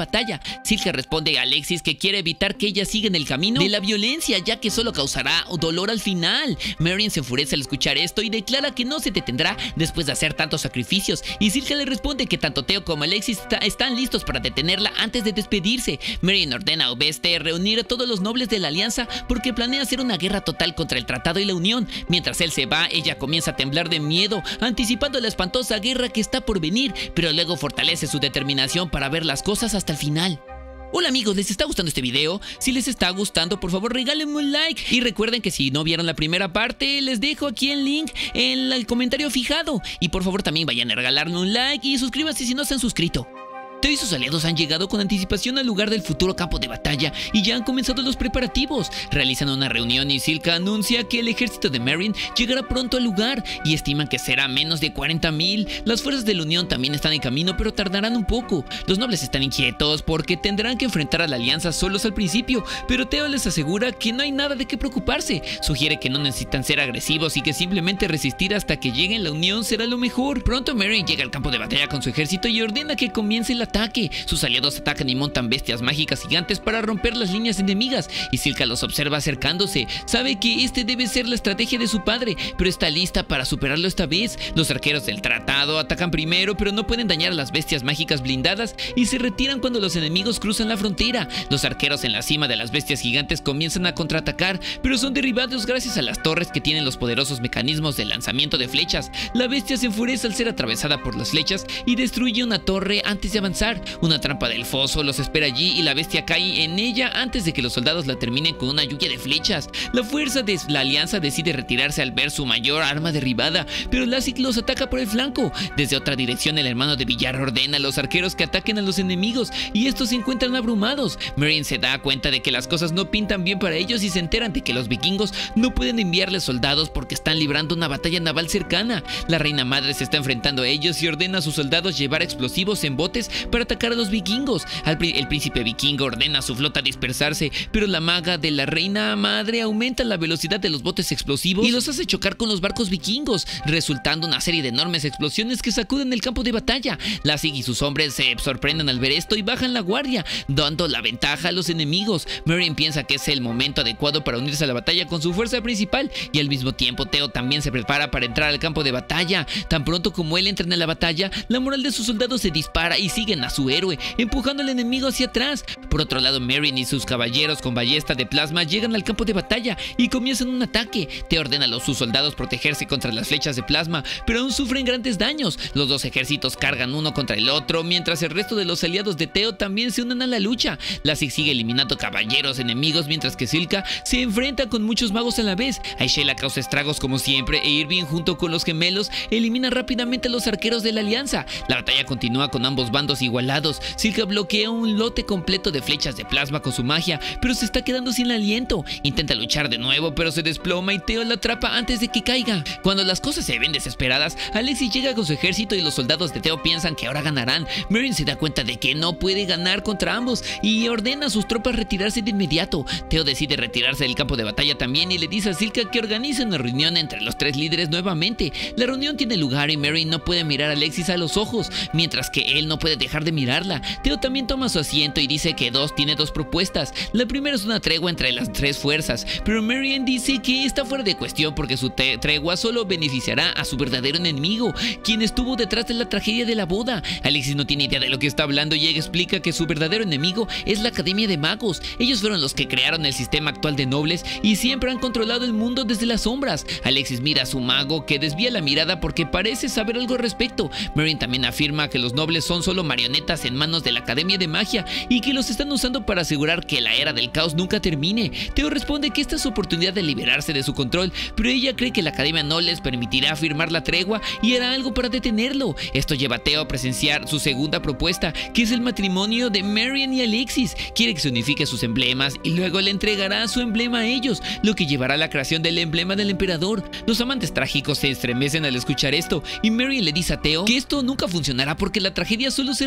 Silka responde a Alexis que quiere evitar que ella siga en el camino de la violencia, ya que solo causará dolor al final. Marion se enfurece al escuchar esto y declara que no se detendrá después de hacer tantos sacrificios, y Silka le responde que tanto Theo como Alexis están listos para detenerla antes de despedirse. Marion ordena a Oveste reunir a todos los nobles de la alianza porque planea hacer una guerra total contra el tratado y la unión. Mientras él se va, ella comienza a temblar de miedo, anticipando la espantosa guerra que está por venir, pero luego fortalece su determinación para ver las cosas hasta el final. Hola amigos, ¿les está gustando este video? Si les está gustando, por favor regálenme un like. Y recuerden que si no vieron la primera parte, les dejo aquí el link en el comentario fijado. Y por favor también vayan a regalarme un like y suscríbanse si no se han suscrito. Theo y sus aliados han llegado con anticipación al lugar del futuro campo de batalla y ya han comenzado los preparativos. Realizan una reunión y Silka anuncia que el ejército de Meereen llegará pronto al lugar y estiman que será menos de 40,000. Las fuerzas de la Unión también están en camino, pero tardarán un poco. Los nobles están inquietos porque tendrán que enfrentar a la alianza solos al principio, pero Theo les asegura que no hay nada de qué preocuparse. Sugiere que no necesitan ser agresivos y que simplemente resistir hasta que llegue la Unión será lo mejor. Pronto Meereen llega al campo de batalla con su ejército y ordena que comience el ataque. Sus aliados atacan y montan bestias mágicas gigantes para romper las líneas enemigas, y Silka los observa acercándose. Sabe que este debe ser la estrategia de su padre, pero está lista para superarlo esta vez. Los arqueros del tratado atacan primero, pero no pueden dañar a las bestias mágicas blindadas y se retiran cuando los enemigos cruzan la frontera. Los arqueros en la cima de las bestias gigantes comienzan a contraatacar, pero son derribados gracias a las torres que tienen los poderosos mecanismos de lanzamiento de flechas. La bestia se enfurece al ser atravesada por las flechas y destruye una torre antes de avanzar. Una trampa del foso los espera allí y la bestia cae en ella antes de que los soldados la terminen con una lluvia de flechas. La fuerza de la alianza decide retirarse al ver su mayor arma derribada, pero Lassig los ataca por el flanco. Desde otra dirección, el hermano de Villar ordena a los arqueros que ataquen a los enemigos y estos se encuentran abrumados. Meereen se da cuenta de que las cosas no pintan bien para ellos y se enteran de que los vikingos no pueden enviarles soldados porque están librando una batalla naval cercana. La reina madre se está enfrentando a ellos y ordena a sus soldados llevar explosivos en botes para atacar a los vikingos. El príncipe vikingo ordena a su flota dispersarse, pero la maga de la reina madre aumenta la velocidad de los botes explosivos y los hace chocar con los barcos vikingos, resultando una serie de enormes explosiones que sacuden el campo de batalla. Lassig y sus hombres se sorprenden al ver esto y bajan la guardia, dando la ventaja a los enemigos. Meereen piensa que es el momento adecuado para unirse a la batalla con su fuerza principal, y al mismo tiempo Theo también se prepara para entrar al campo de batalla. Tan pronto como él entra en la batalla, la moral de sus soldados se dispara y siguen a su héroe, empujando al enemigo hacia atrás. Por otro lado, Meereen y sus caballeros con ballesta de plasma llegan al campo de batalla y comienzan un ataque. Theo ordena a sus soldados protegerse contra las flechas de plasma, pero aún sufren grandes daños. Los dos ejércitos cargan uno contra el otro, mientras el resto de los aliados de Theo también se unen a la lucha. Lassig sigue eliminando caballeros enemigos, mientras que Silka se enfrenta con muchos magos a la vez. Aishela causa estragos como siempre, e Irving junto con los gemelos elimina rápidamente a los arqueros de la alianza. La batalla continúa con ambos bandos igualados. Silka bloquea un lote completo de flechas de plasma con su magia, pero se está quedando sin aliento. Intenta luchar de nuevo, pero se desploma y Theo la atrapa antes de que caiga. Cuando las cosas se ven desesperadas, Alexis llega con su ejército y los soldados de Theo piensan que ahora ganarán. Meereen se da cuenta de que no puede ganar contra ambos y ordena a sus tropas retirarse de inmediato. Theo decide retirarse del campo de batalla también y le dice a Silka que organice una reunión entre los tres líderes nuevamente. La reunión tiene lugar y Meereen no puede mirar a Alexis a los ojos, mientras que él no puede dejar de mirarla. Theo también toma su asiento y dice que tiene dos propuestas. La primera es una tregua entre las tres fuerzas, pero Meereen dice que está fuera de cuestión porque su tregua solo beneficiará a su verdadero enemigo, quien estuvo detrás de la tragedia de la boda. Alexis no tiene idea de lo que está hablando y ella explica que su verdadero enemigo es la Academia de Magos. Ellos fueron los que crearon el sistema actual de nobles y siempre han controlado el mundo desde las sombras. Alexis mira a su mago, que desvía la mirada porque parece saber algo al respecto. Meereen también afirma que los nobles son solo marionetas en manos de la Academia de Magia y que los están usando para asegurar que la era del caos nunca termine. Theo responde que esta es su oportunidad de liberarse de su control, pero ella cree que la Academia no les permitirá firmar la tregua y hará algo para detenerlo. Esto lleva a Theo a presenciar su segunda propuesta, que es el matrimonio de Meereen y Alexis. Quiere que se unifique sus emblemas y luego le entregará su emblema a ellos, lo que llevará a la creación del emblema del emperador. Los amantes trágicos se estremecen al escuchar esto y Meereen le dice a Theo que esto nunca funcionará porque la tragedia solo se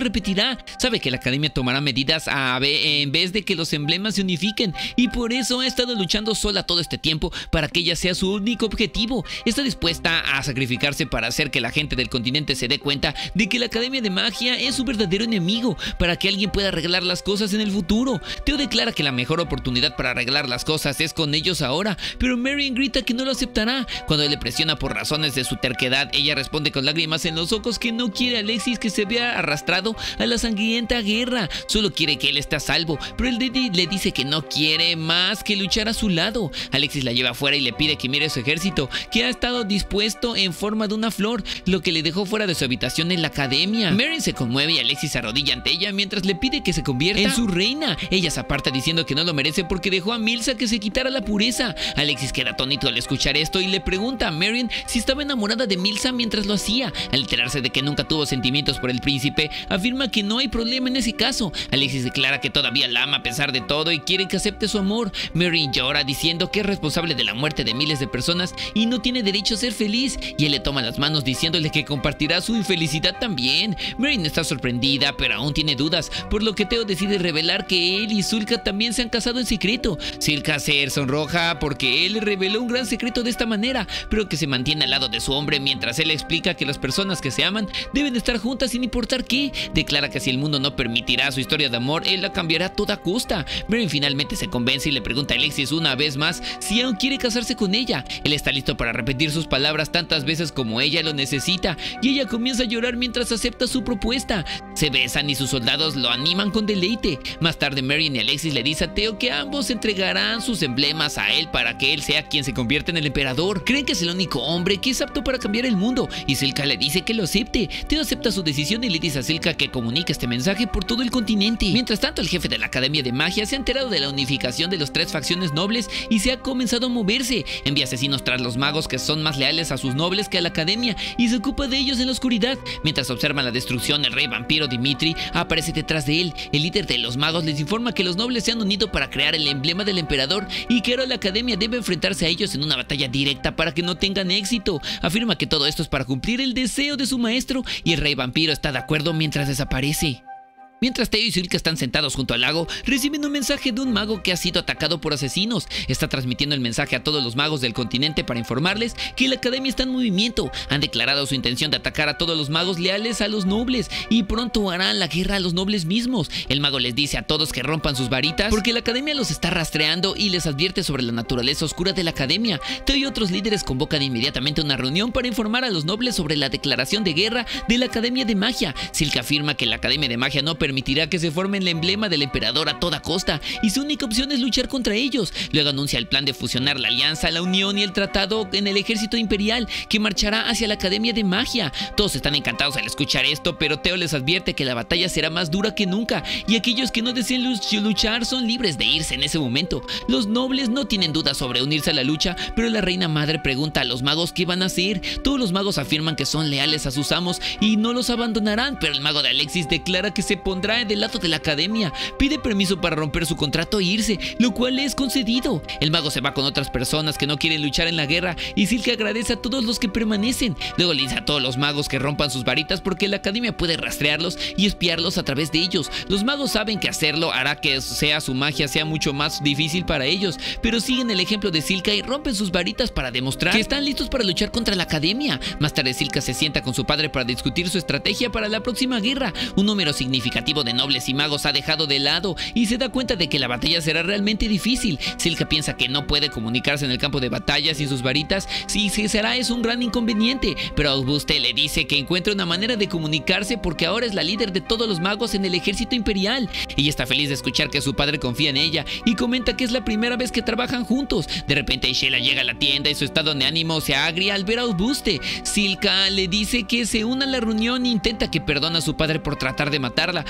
repetirá. Sabe que la academia tomará medidas en vez de que los emblemas se unifiquen, y por eso ha estado luchando sola todo este tiempo para que ella sea su único objetivo. Está dispuesta a sacrificarse para hacer que la gente del continente se dé cuenta de que la Academia de Magia es su verdadero enemigo, para que alguien pueda arreglar las cosas en el futuro. Teo declara que la mejor oportunidad para arreglar las cosas es con ellos ahora, pero Marion grita que no lo aceptará. Cuando él le presiona por razones de su terquedad, ella responde con lágrimas en los ojos que no quiere a Alexis que se vea arrastrado a la sangrienta guerra, solo quiere que él esté a salvo, pero el Daddy le dice que no quiere más que luchar a su lado. Alexis la lleva afuera y le pide que mire su ejército, que ha estado dispuesto en forma de una flor, lo que le dejó fuera de su habitación en la academia. Marion se conmueve y Alexis se arrodilla ante ella mientras le pide que se convierta en su reina. Ella se aparta diciendo que no lo merece porque dejó a Milsa que se quitara la pureza. Alexis queda atónito al escuchar esto y le pregunta a Marion si estaba enamorada de Milsa mientras lo hacía. Al enterarse de que nunca tuvo sentimientos por el príncipe, afirma que no hay problema en ese caso. Alexis declara que todavía la ama a pesar de todo y quiere que acepte su amor. Marion llora diciendo que es responsable de la muerte de miles de personas y no tiene derecho a ser feliz, y él le toma las manos diciéndole que compartirá su infelicidad también. Marion está sorprendida, pero aún tiene dudas, por lo que Teo decide revelar que él y Silka también se han casado en secreto. Silka se sonroja porque él reveló un gran secreto de esta manera, pero que se mantiene al lado de su hombre mientras él explica que las personas que se aman deben estar juntas sin importar qué. Declara que si el mundo no permitirá su historia de amor, él la cambiará a toda costa. Marion finalmente se convence y le pregunta a Alexis una vez más si aún quiere casarse con ella. Él está listo para repetir sus palabras tantas veces como ella lo necesita, y ella comienza a llorar mientras acepta su propuesta. Se besan y sus soldados lo animan con deleite. Más tarde Marion y Alexis le dice a Teo que ambos entregarán sus emblemas a él para que él sea quien se convierta en el emperador. Creen que es el único hombre que es apto para cambiar el mundo, y Silka le dice que lo acepte. Teo acepta su decisión y le dice a Silka que comunique este mensaje por todo el continente. Mientras tanto, el jefe de la Academia de Magia se ha enterado de la unificación de las tres facciones nobles y se ha comenzado a moverse. Envía asesinos tras los magos que son más leales a sus nobles que a la Academia y se ocupa de ellos en la oscuridad. Mientras observan la destrucción, el rey vampiro Dimitri aparece detrás de él. El líder de los magos les informa que los nobles se han unido para crear el emblema del emperador y que ahora la Academia debe enfrentarse a ellos en una batalla directa para que no tengan éxito. Afirma que todo esto es para cumplir el deseo de su maestro, y el rey vampiro está de acuerdo mientras desaparece. Mientras Teo y Silka están sentados junto al lago, reciben un mensaje de un mago que ha sido atacado por asesinos. Está transmitiendo el mensaje a todos los magos del continente para informarles que la academia está en movimiento. Han declarado su intención de atacar a todos los magos leales a los nobles y pronto harán la guerra a los nobles mismos. El mago les dice a todos que rompan sus varitas porque la academia los está rastreando y les advierte sobre la naturaleza oscura de la academia. Teo y otros líderes convocan inmediatamente una reunión para informar a los nobles sobre la declaración de guerra de la Academia de Magia. Silka afirma que la Academia de Magia no permitirá que se forme el emblema del emperador a toda costa y su única opción es luchar contra ellos. Luego anuncia el plan de fusionar la alianza, la unión y el tratado en el ejército imperial que marchará hacia la Academia de Magia. Todos están encantados al escuchar esto, pero Teo les advierte que la batalla será más dura que nunca y aquellos que no deseen luchar son libres de irse en ese momento. Los nobles no tienen dudas sobre unirse a la lucha, pero la reina madre pregunta a los magos qué van a hacer. Todos los magos afirman que son leales a sus amos y no los abandonarán, pero el mago de Alexis declara que se pondrá del lado de la academia. Pide permiso para romper su contrato e irse, lo cual le es concedido. El mago se va con otras personas que no quieren luchar en la guerra y Silka agradece a todos los que permanecen. Luego le dice a todos los magos que rompan sus varitas porque la academia puede rastrearlos y espiarlos a través de ellos. Los magos saben que hacerlo hará que su magia sea mucho más difícil para ellos, pero siguen el ejemplo de Silka y rompen sus varitas para demostrar que están listos para luchar contra la academia. Más tarde Silka se sienta con su padre para discutir su estrategia para la próxima guerra. Un número significativo de nobles y magos ha dejado de lado y se da cuenta de que la batalla será realmente difícil. Silka piensa que no puede comunicarse en el campo de batalla sin sus varitas, si será es un gran inconveniente, pero Auguste le dice que encuentre una manera de comunicarse porque ahora es la líder de todos los magos en el ejército imperial. Ella está feliz de escuchar que su padre confía en ella y comenta que es la primera vez que trabajan juntos. De repente Sheila llega a la tienda y su estado de ánimo se agria al ver a Auguste. Silka le dice que se una a la reunión e intenta que perdone a su padre por tratar de matarla,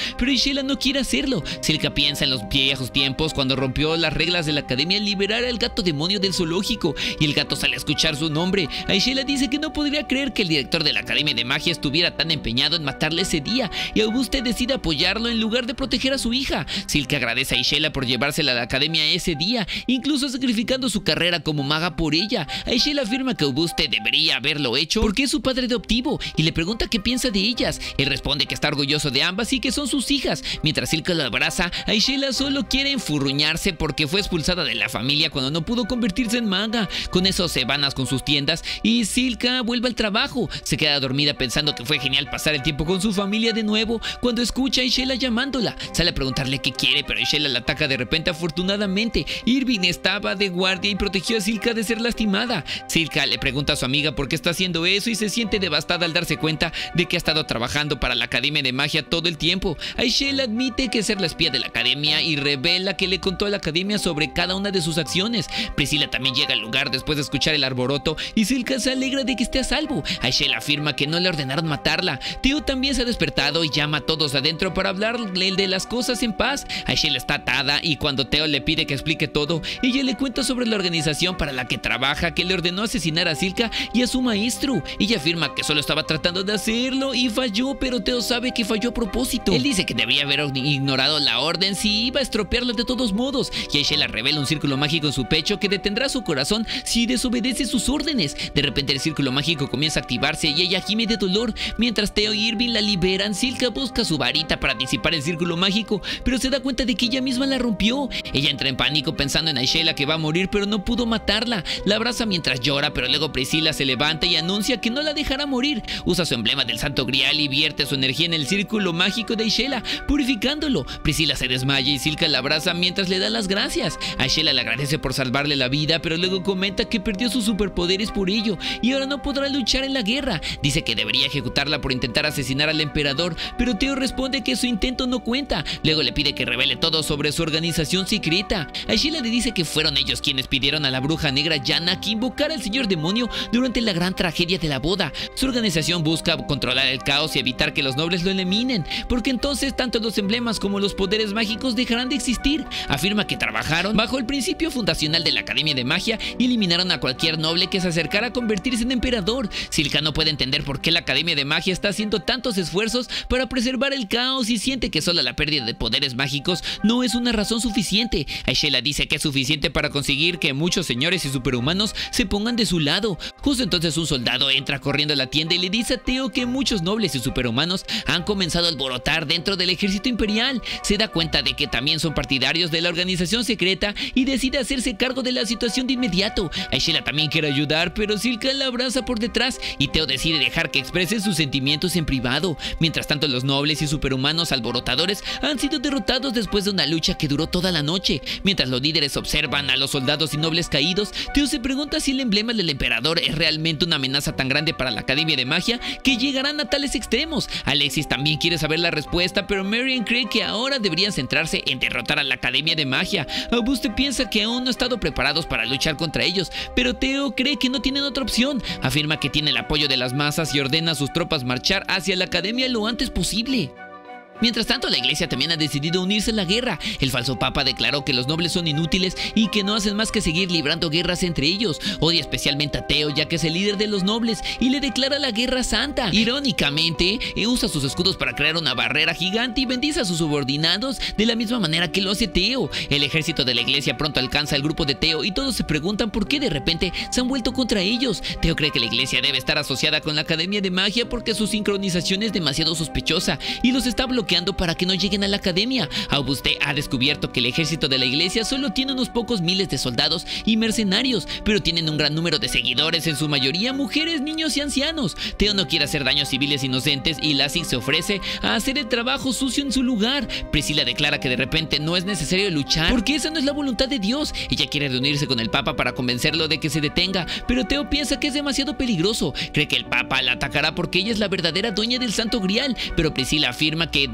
pero Aishela no quiere hacerlo. Silka piensa en los viejos tiempos cuando rompió las reglas de la academia al liberar al gato demonio del zoológico, y el gato sale a escuchar su nombre. Aishela dice que no podría creer que el director de la academia de magia estuviera tan empeñado en matarle ese día, y Auguste decide apoyarlo en lugar de proteger a su hija. Silka agradece a Aishela por llevársela a la academia ese día, incluso sacrificando su carrera como maga por ella. Aishela afirma que Auguste debería haberlo hecho porque es su padre adoptivo, y le pregunta qué piensa de ellas. Él responde que está orgulloso de ambas y que son sus hijas. Mientras Silka lo abraza, Aishela solo quiere enfurruñarse porque fue expulsada de la familia cuando no pudo convertirse en maga. Con eso se van con sus tiendas y Silka vuelve al trabajo. Se queda dormida pensando que fue genial pasar el tiempo con su familia de nuevo cuando escucha a Aishela llamándola. Sale a preguntarle qué quiere, pero Aishela la ataca de repente. Afortunadamente, Irving estaba de guardia y protegió a Silka de ser lastimada. Silka le pregunta a su amiga por qué está haciendo eso y se siente devastada al darse cuenta de que ha estado trabajando para la academia de magia todo el tiempo. Aishela admite que ser la espía de la academia y revela que le contó a la academia sobre cada una de sus acciones. Priscila también llega al lugar después de escuchar el alboroto y Silka se alegra de que esté a salvo. Aishela afirma que no le ordenaron matarla. Theo también se ha despertado y llama a todos adentro para hablarle de las cosas en paz. Aishela está atada y cuando Theo le pide que explique todo, ella le cuenta sobre la organización para la que trabaja, que le ordenó asesinar a Silka y a su maestro. Ella afirma que solo estaba tratando de hacerlo y falló, pero Theo sabe que falló a propósito. Él dice que debía haber ignorado la orden si iba a estropearla de todos modos, y Aishela revela un círculo mágico en su pecho que detendrá su corazón si desobedece sus órdenes. De repente el círculo mágico comienza a activarse y ella gime de dolor. Mientras Theo y Irving la liberan, Silka busca su varita para disipar el círculo mágico, pero se da cuenta de que ella misma la rompió. Ella entra en pánico pensando en Aishela, que va a morir, pero no pudo matarla. La abraza mientras llora, pero luego Priscila se levanta y anuncia que no la dejará morir. Usa su emblema del Santo Grial y vierte su energía en el círculo mágico de Aishela, purificándolo. Priscila se desmaya y Silka la abraza mientras le da las gracias. Aishela le agradece por salvarle la vida, pero luego comenta que perdió sus superpoderes por ello y ahora no podrá luchar en la guerra. Dice que debería ejecutarla por intentar asesinar al emperador, pero Theo responde que su intento no cuenta. Luego le pide que revele todo sobre su organización secreta. Aishela le dice que fueron ellos quienes pidieron a la bruja negra Yana que invocara al señor demonio durante la gran tragedia de la boda. Su organización busca controlar el caos y evitar que los nobles lo eliminen, porque entonces tanto los emblemas como los poderes mágicos dejarán de existir. Afirma que trabajaron bajo el principio fundacional de la Academia de Magia y eliminaron a cualquier noble que se acercara a convertirse en emperador. Silka no puede entender por qué la Academia de Magia está haciendo tantos esfuerzos para preservar el caos y siente que solo la pérdida de poderes mágicos no es una razón suficiente. Aishela dice que es suficiente para conseguir que muchos señores y superhumanos se pongan de su lado. Justo entonces un soldado entra corriendo a la tienda y le dice a Theo que muchos nobles y superhumanos han comenzado a alborotar dentro del ejército imperial. Se da cuenta de que también son partidarios de la organización secreta y decide hacerse cargo de la situación de inmediato. Aishela también quiere ayudar, pero Silka la abraza por detrás y Theo decide dejar que exprese sus sentimientos en privado. Mientras tanto, los nobles y superhumanos alborotadores han sido derrotados después de una lucha que duró toda la noche. Mientras los líderes observan a los soldados y nobles caídos, Theo se pregunta si el emblema del emperador es realmente una amenaza tan grande para la Academia de Magia que llegarán a tales extremos. Alexis también quiere saber la respuesta, pero Marian cree que ahora deberían centrarse en derrotar a la Academia de Magia. Auguste piensa que aún no han estado preparados para luchar contra ellos, pero Theo cree que no tienen otra opción. Afirma que tiene el apoyo de las masas y ordena a sus tropas marchar hacia la Academia lo antes posible. Mientras tanto, la iglesia también ha decidido unirse a la guerra. El falso papa declaró que los nobles son inútiles y que no hacen más que seguir librando guerras entre ellos. Odia especialmente a Theo, ya que es el líder de los nobles, y le declara la guerra santa. Irónicamente, usa sus escudos para crear una barrera gigante y bendice a sus subordinados de la misma manera que lo hace Theo. El ejército de la iglesia pronto alcanza al grupo de Theo y todos se preguntan por qué de repente se han vuelto contra ellos. Theo cree que la iglesia debe estar asociada con la Academia de Magia porque su sincronización es demasiado sospechosa y los está bloqueando para que no lleguen a la academia. Auguste ha descubierto que el ejército de la iglesia solo tiene unos pocos miles de soldados y mercenarios, pero tienen un gran número de seguidores, en su mayoría mujeres, niños y ancianos. Theo no quiere hacer daño a civiles inocentes y Lassie se ofrece a hacer el trabajo sucio en su lugar. Priscila declara que de repente no es necesario luchar porque esa no es la voluntad de Dios. Ella quiere reunirse con el Papa para convencerlo de que se detenga, pero Theo piensa que es demasiado peligroso. Cree que el Papa la atacará porque ella es la verdadera dueña del Santo Grial, pero Priscila afirma que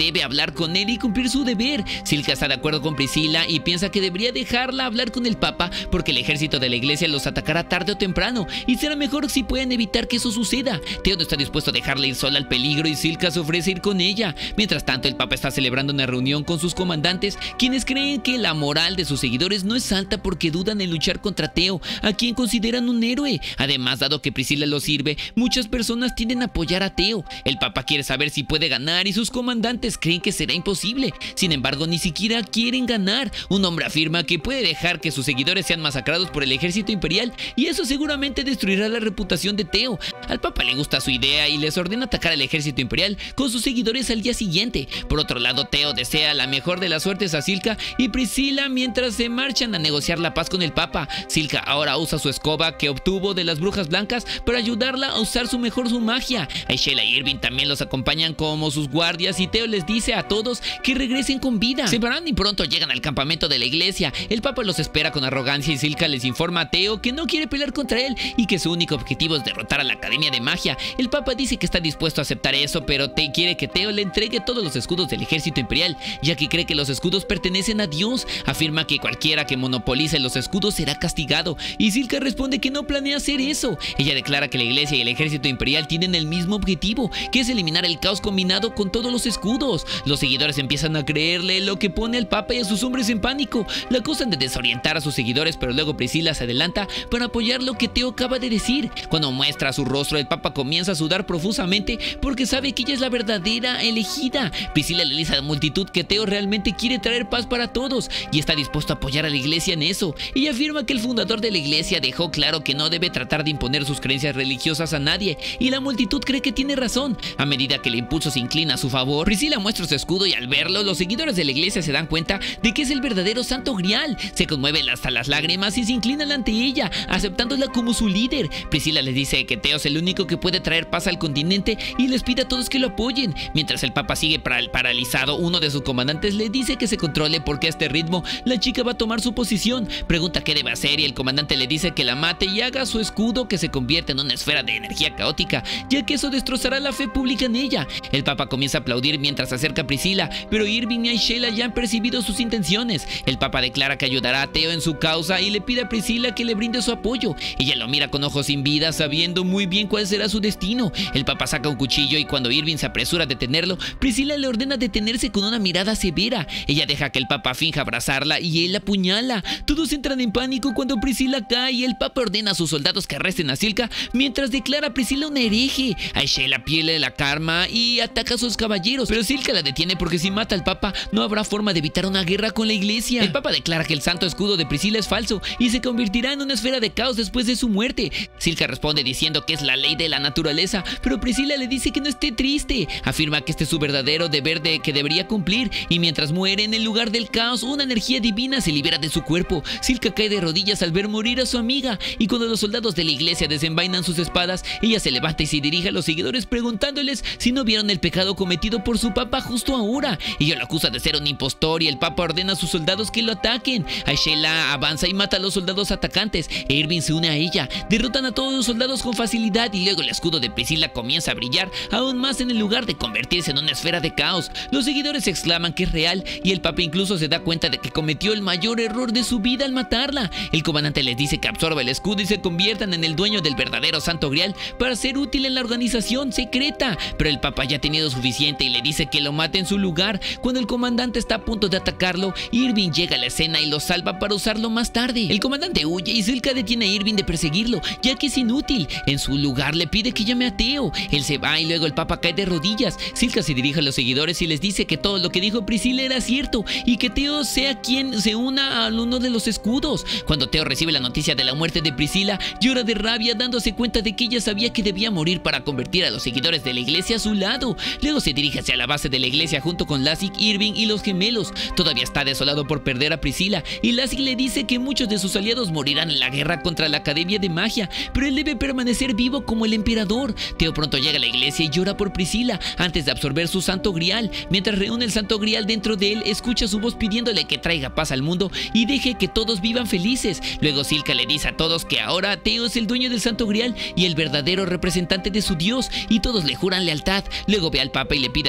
debe hablar con él y cumplir su deber. Silka está de acuerdo con Priscila y piensa que debería dejarla hablar con el Papa porque el ejército de la iglesia los atacará tarde o temprano y será mejor si pueden evitar que eso suceda. Teo no está dispuesto a dejarla ir sola al peligro y Silka se ofrece ir con ella. Mientras tanto, el Papa está celebrando una reunión con sus comandantes, quienes creen que la moral de sus seguidores no es alta porque dudan en luchar contra Teo, a quien consideran un héroe. Además, dado que Priscila lo sirve, muchas personas tienden a apoyar a Teo. El Papa quiere saber si puede ganar y sus comandantes creen que será imposible. Sin embargo, ni siquiera quieren ganar. Un hombre afirma que puede dejar que sus seguidores sean masacrados por el ejército imperial y eso seguramente destruirá la reputación de Teo. Al Papa le gusta su idea y les ordena atacar al ejército imperial con sus seguidores al día siguiente. Por otro lado, Teo desea la mejor de las suertes a Silka y Priscila mientras se marchan a negociar la paz con el Papa. Silka ahora usa su escoba que obtuvo de las brujas blancas para ayudarla a usar su magia. Aishela y Irving también los acompañan como sus guardias y Teo les dice a todos que regresen con vida. Se van y pronto llegan al campamento de la iglesia. El Papa los espera con arrogancia y Silka les informa a Teo que no quiere pelear contra él y que su único objetivo es derrotar a la Academia de Magia. El Papa dice que está dispuesto a aceptar eso, pero quiere que Teo le entregue todos los escudos del ejército imperial, ya que cree que los escudos pertenecen a Dios. Afirma que cualquiera que monopolice los escudos será castigado y Silka responde que no planea hacer eso. Ella declara que la iglesia y el ejército imperial tienen el mismo objetivo, que es eliminar el caos combinado con todos los escudos. Los seguidores empiezan a creerle, lo que pone al Papa y a sus hombres en pánico. La acusan de desorientar a sus seguidores, pero luego Priscila se adelanta para apoyar lo que Teo acaba de decir. Cuando muestra su rostro, el Papa comienza a sudar profusamente porque sabe que ella es la verdadera elegida. Priscila le dice a la multitud que Teo realmente quiere traer paz para todos y está dispuesto a apoyar a la iglesia en eso. Ella afirma que el fundador de la iglesia dejó claro que no debe tratar de imponer sus creencias religiosas a nadie y la multitud cree que tiene razón. A medida que el impulso se inclina a su favor, Priscila muestra su escudo y al verlo, los seguidores de la iglesia se dan cuenta de que es el verdadero Santo Grial. Se conmueven hasta las lágrimas y se inclinan ante ella, aceptándola como su líder. Priscila les dice que Teo es el único que puede traer paz al continente y les pide a todos que lo apoyen. Mientras el Papa sigue paralizado, uno de sus comandantes le dice que se controle porque a este ritmo la chica va a tomar su posición. Pregunta qué debe hacer y el comandante le dice que la mate y haga su escudo que se convierte en una esfera de energía caótica, ya que eso destrozará la fe pública en ella. El Papa comienza a aplaudir mientras se acerca a Priscila, pero Irving y Aishela ya han percibido sus intenciones. El Papa declara que ayudará a Teo en su causa y le pide a Priscila que le brinde su apoyo. Ella lo mira con ojos sin vida, sabiendo muy bien cuál será su destino. El Papa saca un cuchillo y cuando Irving se apresura a detenerlo, Priscila le ordena detenerse con una mirada severa. Ella deja que el Papa finja abrazarla y él la apuñala. Todos entran en pánico cuando Priscila cae y el Papa ordena a sus soldados que arresten a Silka mientras declara a Priscila una hereje. Aishela pierde la calma y ataca a sus caballeros, pero Silka la detiene porque si mata al Papa no habrá forma de evitar una guerra con la iglesia. El Papa declara que el santo escudo de Priscila es falso y se convertirá en una esfera de caos después de su muerte. Silka responde diciendo que es la ley de la naturaleza, pero Priscila le dice que no esté triste. Afirma que este es su verdadero deber que debería cumplir y mientras muere en el lugar del caos, una energía divina se libera de su cuerpo. Silka cae de rodillas al ver morir a su amiga y cuando los soldados de la iglesia desenvainan sus espadas, ella se levanta y se dirige a los seguidores preguntándoles si no vieron el pecado cometido por su Papa justo ahora. Ella lo acusa de ser un impostor y el Papa ordena a sus soldados que lo ataquen. Aishela avanza y mata a los soldados atacantes e Irving se une a ella. Derrotan a todos los soldados con facilidad y luego el escudo de Priscila comienza a brillar aún más en el lugar de convertirse en una esfera de caos. Los seguidores exclaman que es real y el Papa incluso se da cuenta de que cometió el mayor error de su vida al matarla. El comandante les dice que absorba el escudo y se conviertan en el dueño del verdadero Santo Grial para ser útil en la organización secreta, pero el Papa ya ha tenido suficiente y le dice que lo mate en su lugar. Cuando el comandante está a punto de atacarlo, Irving llega a la escena y lo salva para usarlo más tarde. El comandante huye y Silka detiene a Irving de perseguirlo, ya que es inútil. En su lugar le pide que llame a Teo. Él se va y luego el Papa cae de rodillas. Silka se dirige a los seguidores y les dice que todo lo que dijo Priscila era cierto y que Teo sea quien se una a uno de los escudos. Cuando Teo recibe la noticia de la muerte de Priscila, llora de rabia dándose cuenta de que ella sabía que debía morir para convertir a los seguidores de la iglesia a su lado. Luego se dirige hacia la base de la iglesia junto con Lassig, Irving y los gemelos. Todavía está desolado por perder a Priscila y Lassig le dice que muchos de sus aliados morirán en la guerra contra la Academia de Magia, pero él debe permanecer vivo como el emperador. Teo pronto llega a la iglesia y llora por Priscila antes de absorber su Santo Grial. Mientras reúne el Santo Grial dentro de él, escucha su voz pidiéndole que traiga paz al mundo y deje que todos vivan felices. Luego Silka le dice a todos que ahora Teo es el dueño del Santo Grial y el verdadero representante de su Dios y todos le juran lealtad. Luego ve al Papa y le pide a Silka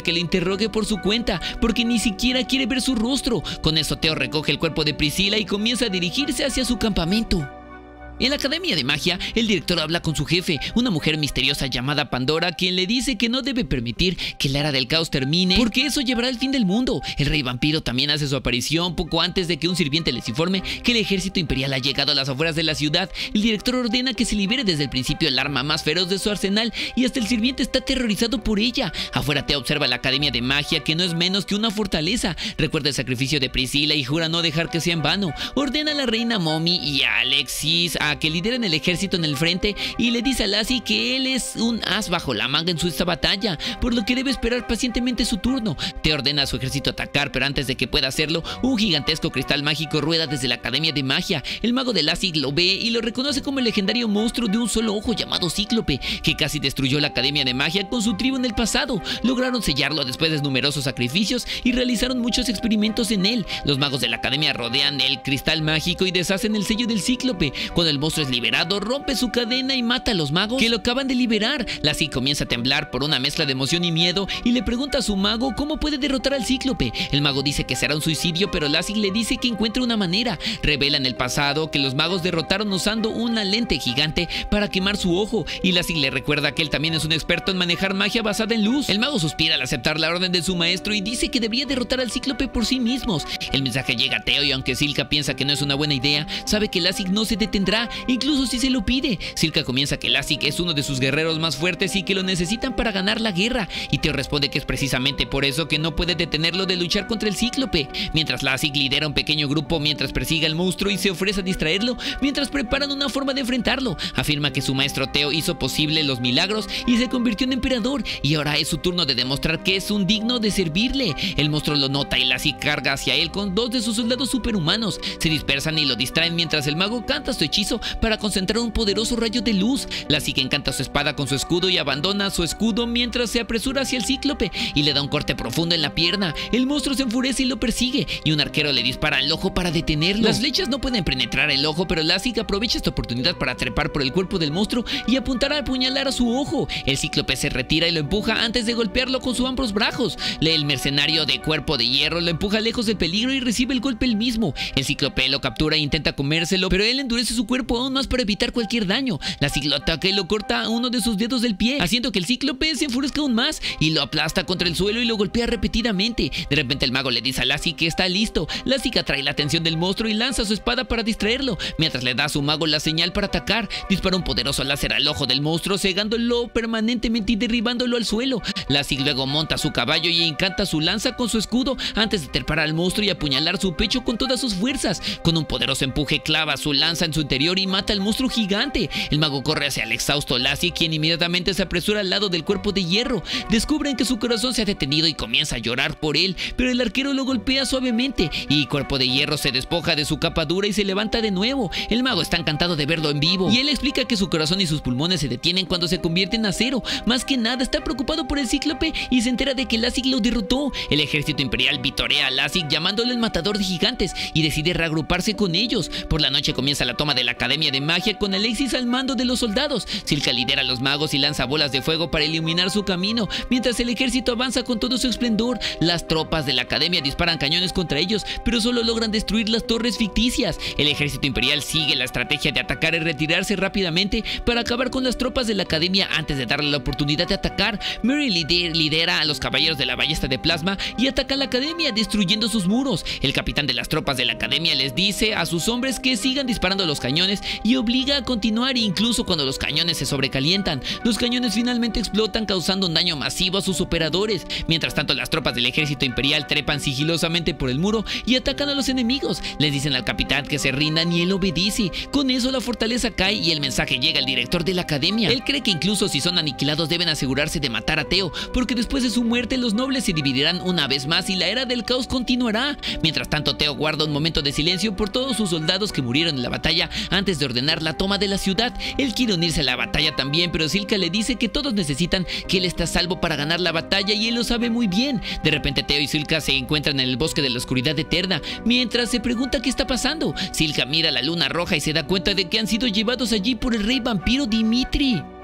que le interrogue por su cuenta, porque ni siquiera quiere ver su rostro. Con eso Theo recoge el cuerpo de Priscilla y comienza a dirigirse hacia su campamento. En la Academia de Magia, el director habla con su jefe, una mujer misteriosa llamada Pandora, quien le dice que no debe permitir que la era del caos termine, porque eso llevará al fin del mundo. El rey vampiro también hace su aparición poco antes de que un sirviente les informe que el ejército imperial ha llegado a las afueras de la ciudad. El director ordena que se libere desde el principio el arma más feroz de su arsenal y hasta el sirviente está aterrorizado por ella. Afuera Theo observa la Academia de Magia, que no es menos que una fortaleza. Recuerda el sacrificio de Priscilla y jura no dejar que sea en vano. Ordena a la reina Mommy y a Alexis a que lideren el ejército en el frente y le dice a Lassie que él es un as bajo la manga en esta batalla, por lo que debe esperar pacientemente su turno. Te ordena a su ejército atacar, pero antes de que pueda hacerlo, un gigantesco cristal mágico rueda desde la Academia de Magia. El mago de Lassie lo ve y lo reconoce como el legendario monstruo de un solo ojo llamado Cíclope, que casi destruyó la Academia de Magia con su tribu en el pasado. Lograron sellarlo después de numerosos sacrificios y realizaron muchos experimentos en él. Los magos de la Academia rodean el cristal mágico y deshacen el sello del Cíclope. Cuando el monstruo es liberado, rompe su cadena y mata a los magos que lo acaban de liberar. Lassie comienza a temblar por una mezcla de emoción y miedo y le pregunta a su mago cómo puede derrotar al Cíclope. El mago dice que será un suicidio, pero Lassie le dice que encuentre una manera. Revela en el pasado que los magos derrotaron usando una lente gigante para quemar su ojo, y Lassie le recuerda que él también es un experto en manejar magia basada en luz. El mago suspira al aceptar la orden de su maestro y dice que debería derrotar al Cíclope por sí mismos. El mensaje llega a Theo y aunque Silka piensa que no es una buena idea, sabe que Lassie no se detendrá, incluso si se lo pide. Silka comienza que Lassie es uno de sus guerreros más fuertes y que lo necesitan para ganar la guerra, y Theo responde que es precisamente por eso que no puede detenerlo de luchar contra el Cíclope. Mientras Lassie lidera un pequeño grupo mientras persigue al monstruo y se ofrece a distraerlo mientras preparan una forma de enfrentarlo. Afirma que su maestro Theo hizo posible los milagros y se convirtió en emperador, y ahora es su turno de demostrar que es un digno de servirle. El monstruo lo nota y Lassie carga hacia él con dos de sus soldados superhumanos. Se dispersan y lo distraen mientras el mago canta su hechizo para concentrar un poderoso rayo de luz. Lassie encanta su espada con su escudo y abandona su escudo mientras se apresura hacia el Cíclope y le da un corte profundo en la pierna. El monstruo se enfurece y lo persigue, y un arquero le dispara al ojo para detenerlo. Las flechas no pueden penetrar el ojo, pero Lassie aprovecha esta oportunidad para trepar por el cuerpo del monstruo y apuntar a apuñalar a su ojo. El Cíclope se retira y lo empuja antes de golpearlo con sus ambos brazos. El mercenario de cuerpo de hierro lo empuja lejos del peligro y recibe el golpe él mismo. El Cíclope lo captura e intenta comérselo, pero él endurece su cuerpo aún más para evitar cualquier daño. Lassie lo ataca y lo corta a uno de sus dedos del pie, haciendo que el Cíclope se enfurezca aún más y lo aplasta contra el suelo y lo golpea repetidamente. De repente el mago le dice a Lassie que está listo. Lassie atrae la atención del monstruo y lanza su espada para distraerlo, mientras le da a su mago la señal para atacar. Dispara un poderoso láser al ojo del monstruo, cegándolo permanentemente y derribándolo al suelo. Lassie luego monta su caballo y encanta su lanza con su escudo antes de trepar al monstruo y apuñalar su pecho con todas sus fuerzas. Con un poderoso empuje clava su lanza en su interior y mata al monstruo gigante. El mago corre hacia el exhausto Lassie, quien inmediatamente se apresura al lado del cuerpo de hierro. Descubren que su corazón se ha detenido y comienza a llorar por él, pero el arquero lo golpea suavemente y cuerpo de hierro se despoja de su capa dura y se levanta de nuevo. El mago está encantado de verlo en vivo y él explica que su corazón y sus pulmones se detienen cuando se convierte en acero. Más que nada está preocupado por el Cíclope y se entera de que Lassie lo derrotó. El ejército imperial vitorea a Lassie llamándole el matador de gigantes y decide reagruparse con ellos. Por la noche comienza la toma de la Academia de Magia con Alexis al mando de los soldados. Silka lidera a los magos y lanza bolas de fuego para iluminar su camino, mientras el ejército avanza con todo su esplendor. Las tropas de la Academia disparan cañones contra ellos, pero solo logran destruir las torres ficticias. El ejército imperial sigue la estrategia de atacar y retirarse rápidamente para acabar con las tropas de la Academia antes de darle la oportunidad de atacar. Mary lidera a los caballeros de la ballesta de plasma y ataca a la Academia destruyendo sus muros. El capitán de las tropas de la Academia les dice a sus hombres que sigan disparando los cañones y obliga a continuar incluso cuando los cañones se sobrecalientan. Los cañones finalmente explotan causando un daño masivo a sus operadores. Mientras tanto, las tropas del ejército imperial trepan sigilosamente por el muro y atacan a los enemigos. Les dicen al capitán que se rindan y él obedece. Con eso la fortaleza cae y el mensaje llega al director de la Academia. Él cree que incluso si son aniquilados deben asegurarse de matar a Theo, porque después de su muerte los nobles se dividirán una vez más y la era del caos continuará. Mientras tanto, Theo guarda un momento de silencio por todos sus soldados que murieron en la batalla antes de ordenar la toma de la ciudad. Él quiere unirse a la batalla también, pero Silka le dice que todos necesitan que él esté a salvo para ganar la batalla y él lo sabe muy bien. De repente Theo y Silka se encuentran en el bosque de la oscuridad eterna, mientras se pregunta qué está pasando. Silka mira la luna roja y se da cuenta de que han sido llevados allí por el rey vampiro Dimitri.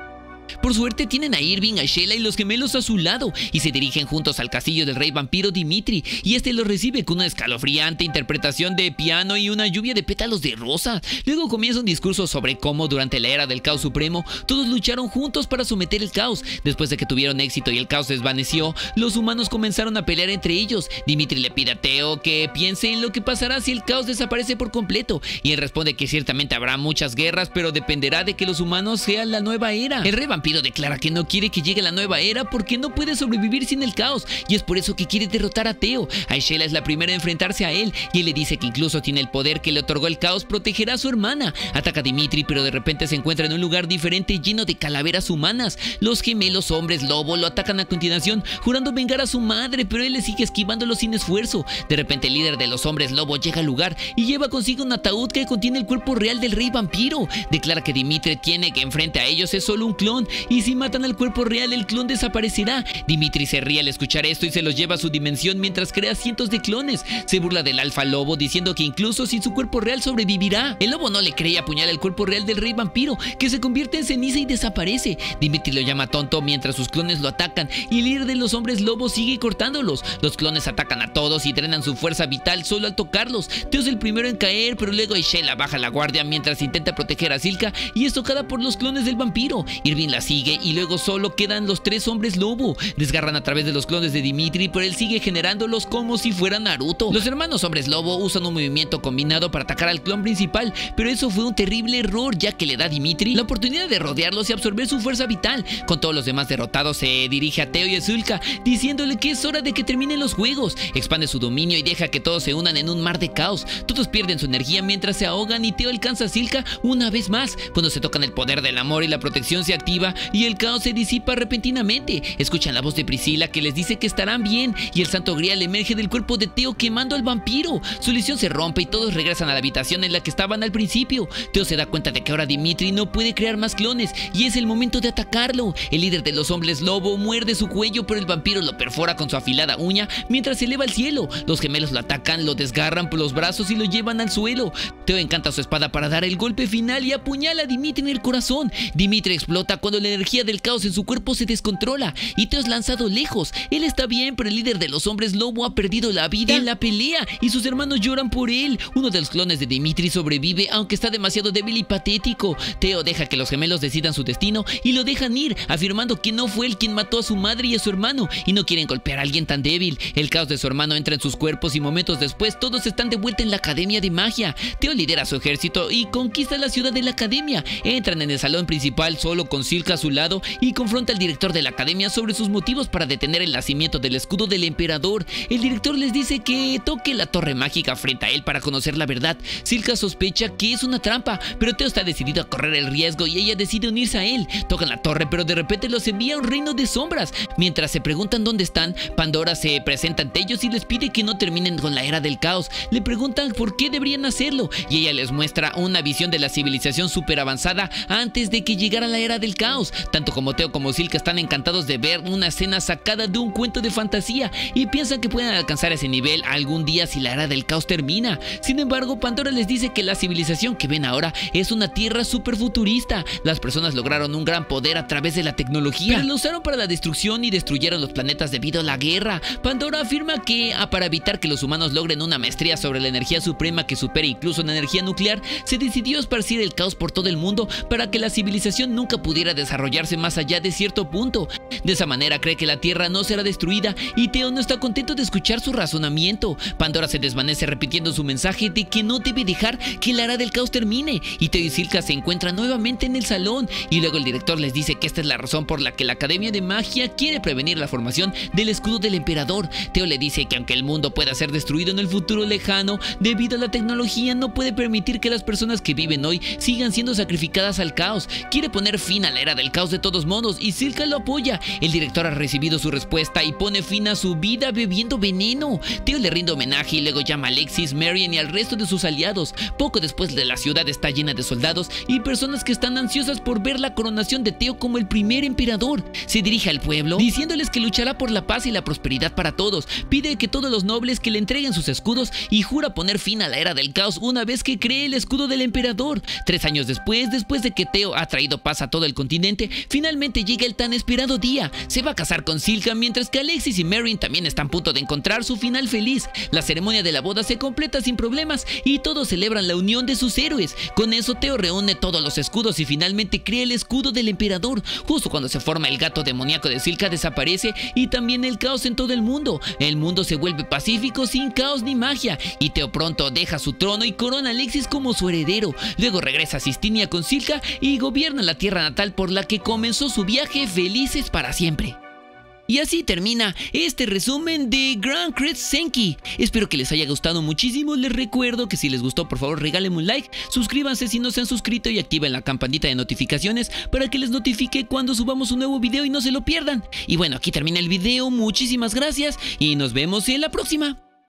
Por suerte tienen a Irving, a Sheila y los gemelos a su lado y se dirigen juntos al castillo del rey vampiro Dimitri, y este los recibe con una escalofriante interpretación de piano y una lluvia de pétalos de rosa. Luego comienza un discurso sobre cómo durante la era del caos supremo todos lucharon juntos para someter el caos. Después de que tuvieron éxito y el caos se desvaneció, los humanos comenzaron a pelear entre ellos. Dimitri le pide a Theo que piense en lo que pasará si el caos desaparece por completo, y él responde que ciertamente habrá muchas guerras, pero dependerá de que los humanos sean la nueva era. El rey vampiro declara que no quiere que llegue la nueva era porque no puede sobrevivir sin el caos, y es por eso que quiere derrotar a Theo. Sheila es la primera en enfrentarse a él, y él le dice que incluso tiene el poder que le otorgó el caos, protegerá a su hermana. Ataca a Dimitri, pero de repente se encuentra en un lugar diferente lleno de calaveras humanas. Los gemelos hombres lobo lo atacan a continuación, jurando vengar a su madre, pero él le sigue esquivándolo sin esfuerzo. De repente el líder de los hombres lobo llega al lugar y lleva consigo un ataúd que contiene el cuerpo real del rey vampiro. Declara que Dimitri tiene que enfrente a ellos es solo un clon, y si matan al cuerpo real el clon desaparecerá. Dimitri se ríe al escuchar esto y se los lleva a su dimensión mientras crea cientos de clones. Se burla del alfa lobo diciendo que incluso sin su cuerpo real sobrevivirá. El lobo no le cree y apuñala el cuerpo real del rey vampiro, que se convierte en ceniza y desaparece. Dimitri lo llama tonto mientras sus clones lo atacan, y el líder de los hombres lobo sigue cortándolos. Los clones atacan a todos y drenan su fuerza vital solo al tocarlos. Theo es el primero en caer, pero luego Sheila baja la guardia mientras intenta proteger a Silka y es tocada por los clones del vampiro. Irving la sigue y luego solo quedan los tres hombres lobo. Desgarran a través de los clones de Dimitri, pero él sigue generándolos como si fuera Naruto. Los hermanos hombres lobo usan un movimiento combinado para atacar al clon principal, pero eso fue un terrible error, ya que le da a Dimitri la oportunidad de rodearlos y absorber su fuerza vital. Con todos los demás derrotados, se dirige a Theo y a Silka diciéndole que es hora de que terminen los juegos. Expande su dominio y deja que todos se unan en un mar de caos. Todos pierden su energía mientras se ahogan, y Theo alcanza a Silka una vez más. Cuando se tocan, el poder del amor y la protección se activa y el caos se disipa repentinamente. Escuchan la voz de Priscila que les dice que estarán bien, y el santo grial emerge del cuerpo de Theo quemando al vampiro. Su lesión se rompe y todos regresan a la habitación en la que estaban al principio. Theo se da cuenta de que ahora Dimitri no puede crear más clones y es el momento de atacarlo. El líder de los hombres lobo muerde su cuello, pero el vampiro lo perfora con su afilada uña mientras se eleva al cielo. Los gemelos lo atacan, lo desgarran por los brazos y lo llevan al suelo. Theo encanta su espada para dar el golpe final y apuñala a Dimitri en el corazón. Dimitri explota cuando la energía del caos en su cuerpo se descontrola y Theo es lanzado lejos. Él está bien, pero el líder de los hombres lobo ha perdido la vida en la pelea y sus hermanos lloran por él. Uno de los clones de Dimitri sobrevive, aunque está demasiado débil y patético. Theo deja que los gemelos decidan su destino y lo dejan ir, afirmando que no fue él quien mató a su madre y a su hermano, y no quieren golpear a alguien tan débil. El caos de su hermano entra en sus cuerpos y momentos después todos están de vuelta en la academia de magia. Theo lidera su ejército y conquista la ciudad de la academia. Entran en el salón principal solo con Silka a su lado y confronta al director de la academia sobre sus motivos para detener el nacimiento del escudo del emperador. El director les dice que toque la torre mágica frente a él para conocer la verdad. Silka sospecha que es una trampa, pero Theo está decidido a correr el riesgo y ella decide unirse a él. Tocan la torre, pero de repente los envía a un reino de sombras. Mientras se preguntan dónde están, Pandora se presenta ante ellos y les pide que no terminen con la era del caos. Le preguntan por qué deberían hacerlo y ella les muestra una visión de la civilización súper avanzada antes de que llegara la era del caos. Tanto como Theo como Silka están encantados de ver una escena sacada de un cuento de fantasía y piensan que pueden alcanzar ese nivel algún día si la era del caos termina. Sin embargo, Pandora les dice que la civilización que ven ahora es una tierra súper futurista. Las personas lograron un gran poder a través de la tecnología, pero lo usaron para la destrucción y destruyeron los planetas debido a la guerra. Pandora afirma que para evitar que los humanos logren una maestría sobre la energía suprema que supere incluso la energía nuclear, se decidió esparcir el caos por todo el mundo para que la civilización nunca pudiera desarrollarse más allá de cierto punto. De esa manera cree que la tierra no será destruida y Theo no está contento de escuchar su razonamiento. Pandora se desvanece repitiendo su mensaje de que no debe dejar que la era del caos termine, y Theo y Silka se encuentran nuevamente en el salón y luego el director les dice que esta es la razón por la que la Academia de Magia quiere prevenir la formación del escudo del emperador. Theo le dice que aunque el mundo pueda ser destruido en el futuro lejano, debido a la tecnología no puede permitir que las personas que viven hoy sigan siendo sacrificadas al caos. Quiere poner fin a la era del caos de todos modos y Silka lo apoya El director ha recibido su respuesta y pone fin a su vida bebiendo veneno. Theo le rinde homenaje y luego llama a Alexis, Marion y al resto de sus aliados. Poco después la ciudad está llena de soldados y personas que están ansiosas por ver la coronación de Theo como el primer emperador. Se dirige al pueblo diciéndoles que luchará por la paz y la prosperidad para todos. Pide que todos los nobles que le entreguen sus escudos y jura poner fin a la era del caos una vez que cree el escudo del emperador. 3 años después de que Theo ha traído paz a todo el continente, finalmente llega el tan esperado día. Se va a casar con Silka, mientras que Alexis y Marion también están a punto de encontrar su final feliz. La ceremonia de la boda se completa sin problemas y todos celebran la unión de sus héroes. Con eso Theo reúne todos los escudos y finalmente crea el escudo del emperador. Justo cuando se forma, el gato demoníaco de Silka desaparece y también el caos en todo el mundo. El mundo se vuelve pacífico sin caos ni magia y Theo pronto deja su trono y corona a Alexis como su heredero. Luego regresa a Sistinia con Silka y gobierna la tierra natal por la que comenzó su viaje felices para siempre. Y así termina este resumen de Grand Crest Senki. Espero que les haya gustado muchísimo. Les recuerdo que si les gustó, por favor regálenme un like, suscríbanse si no se han suscrito y activen la campanita de notificaciones para que les notifique cuando subamos un nuevo video y no se lo pierdan. Y bueno, aquí termina el video. Muchísimas gracias y nos vemos en la próxima.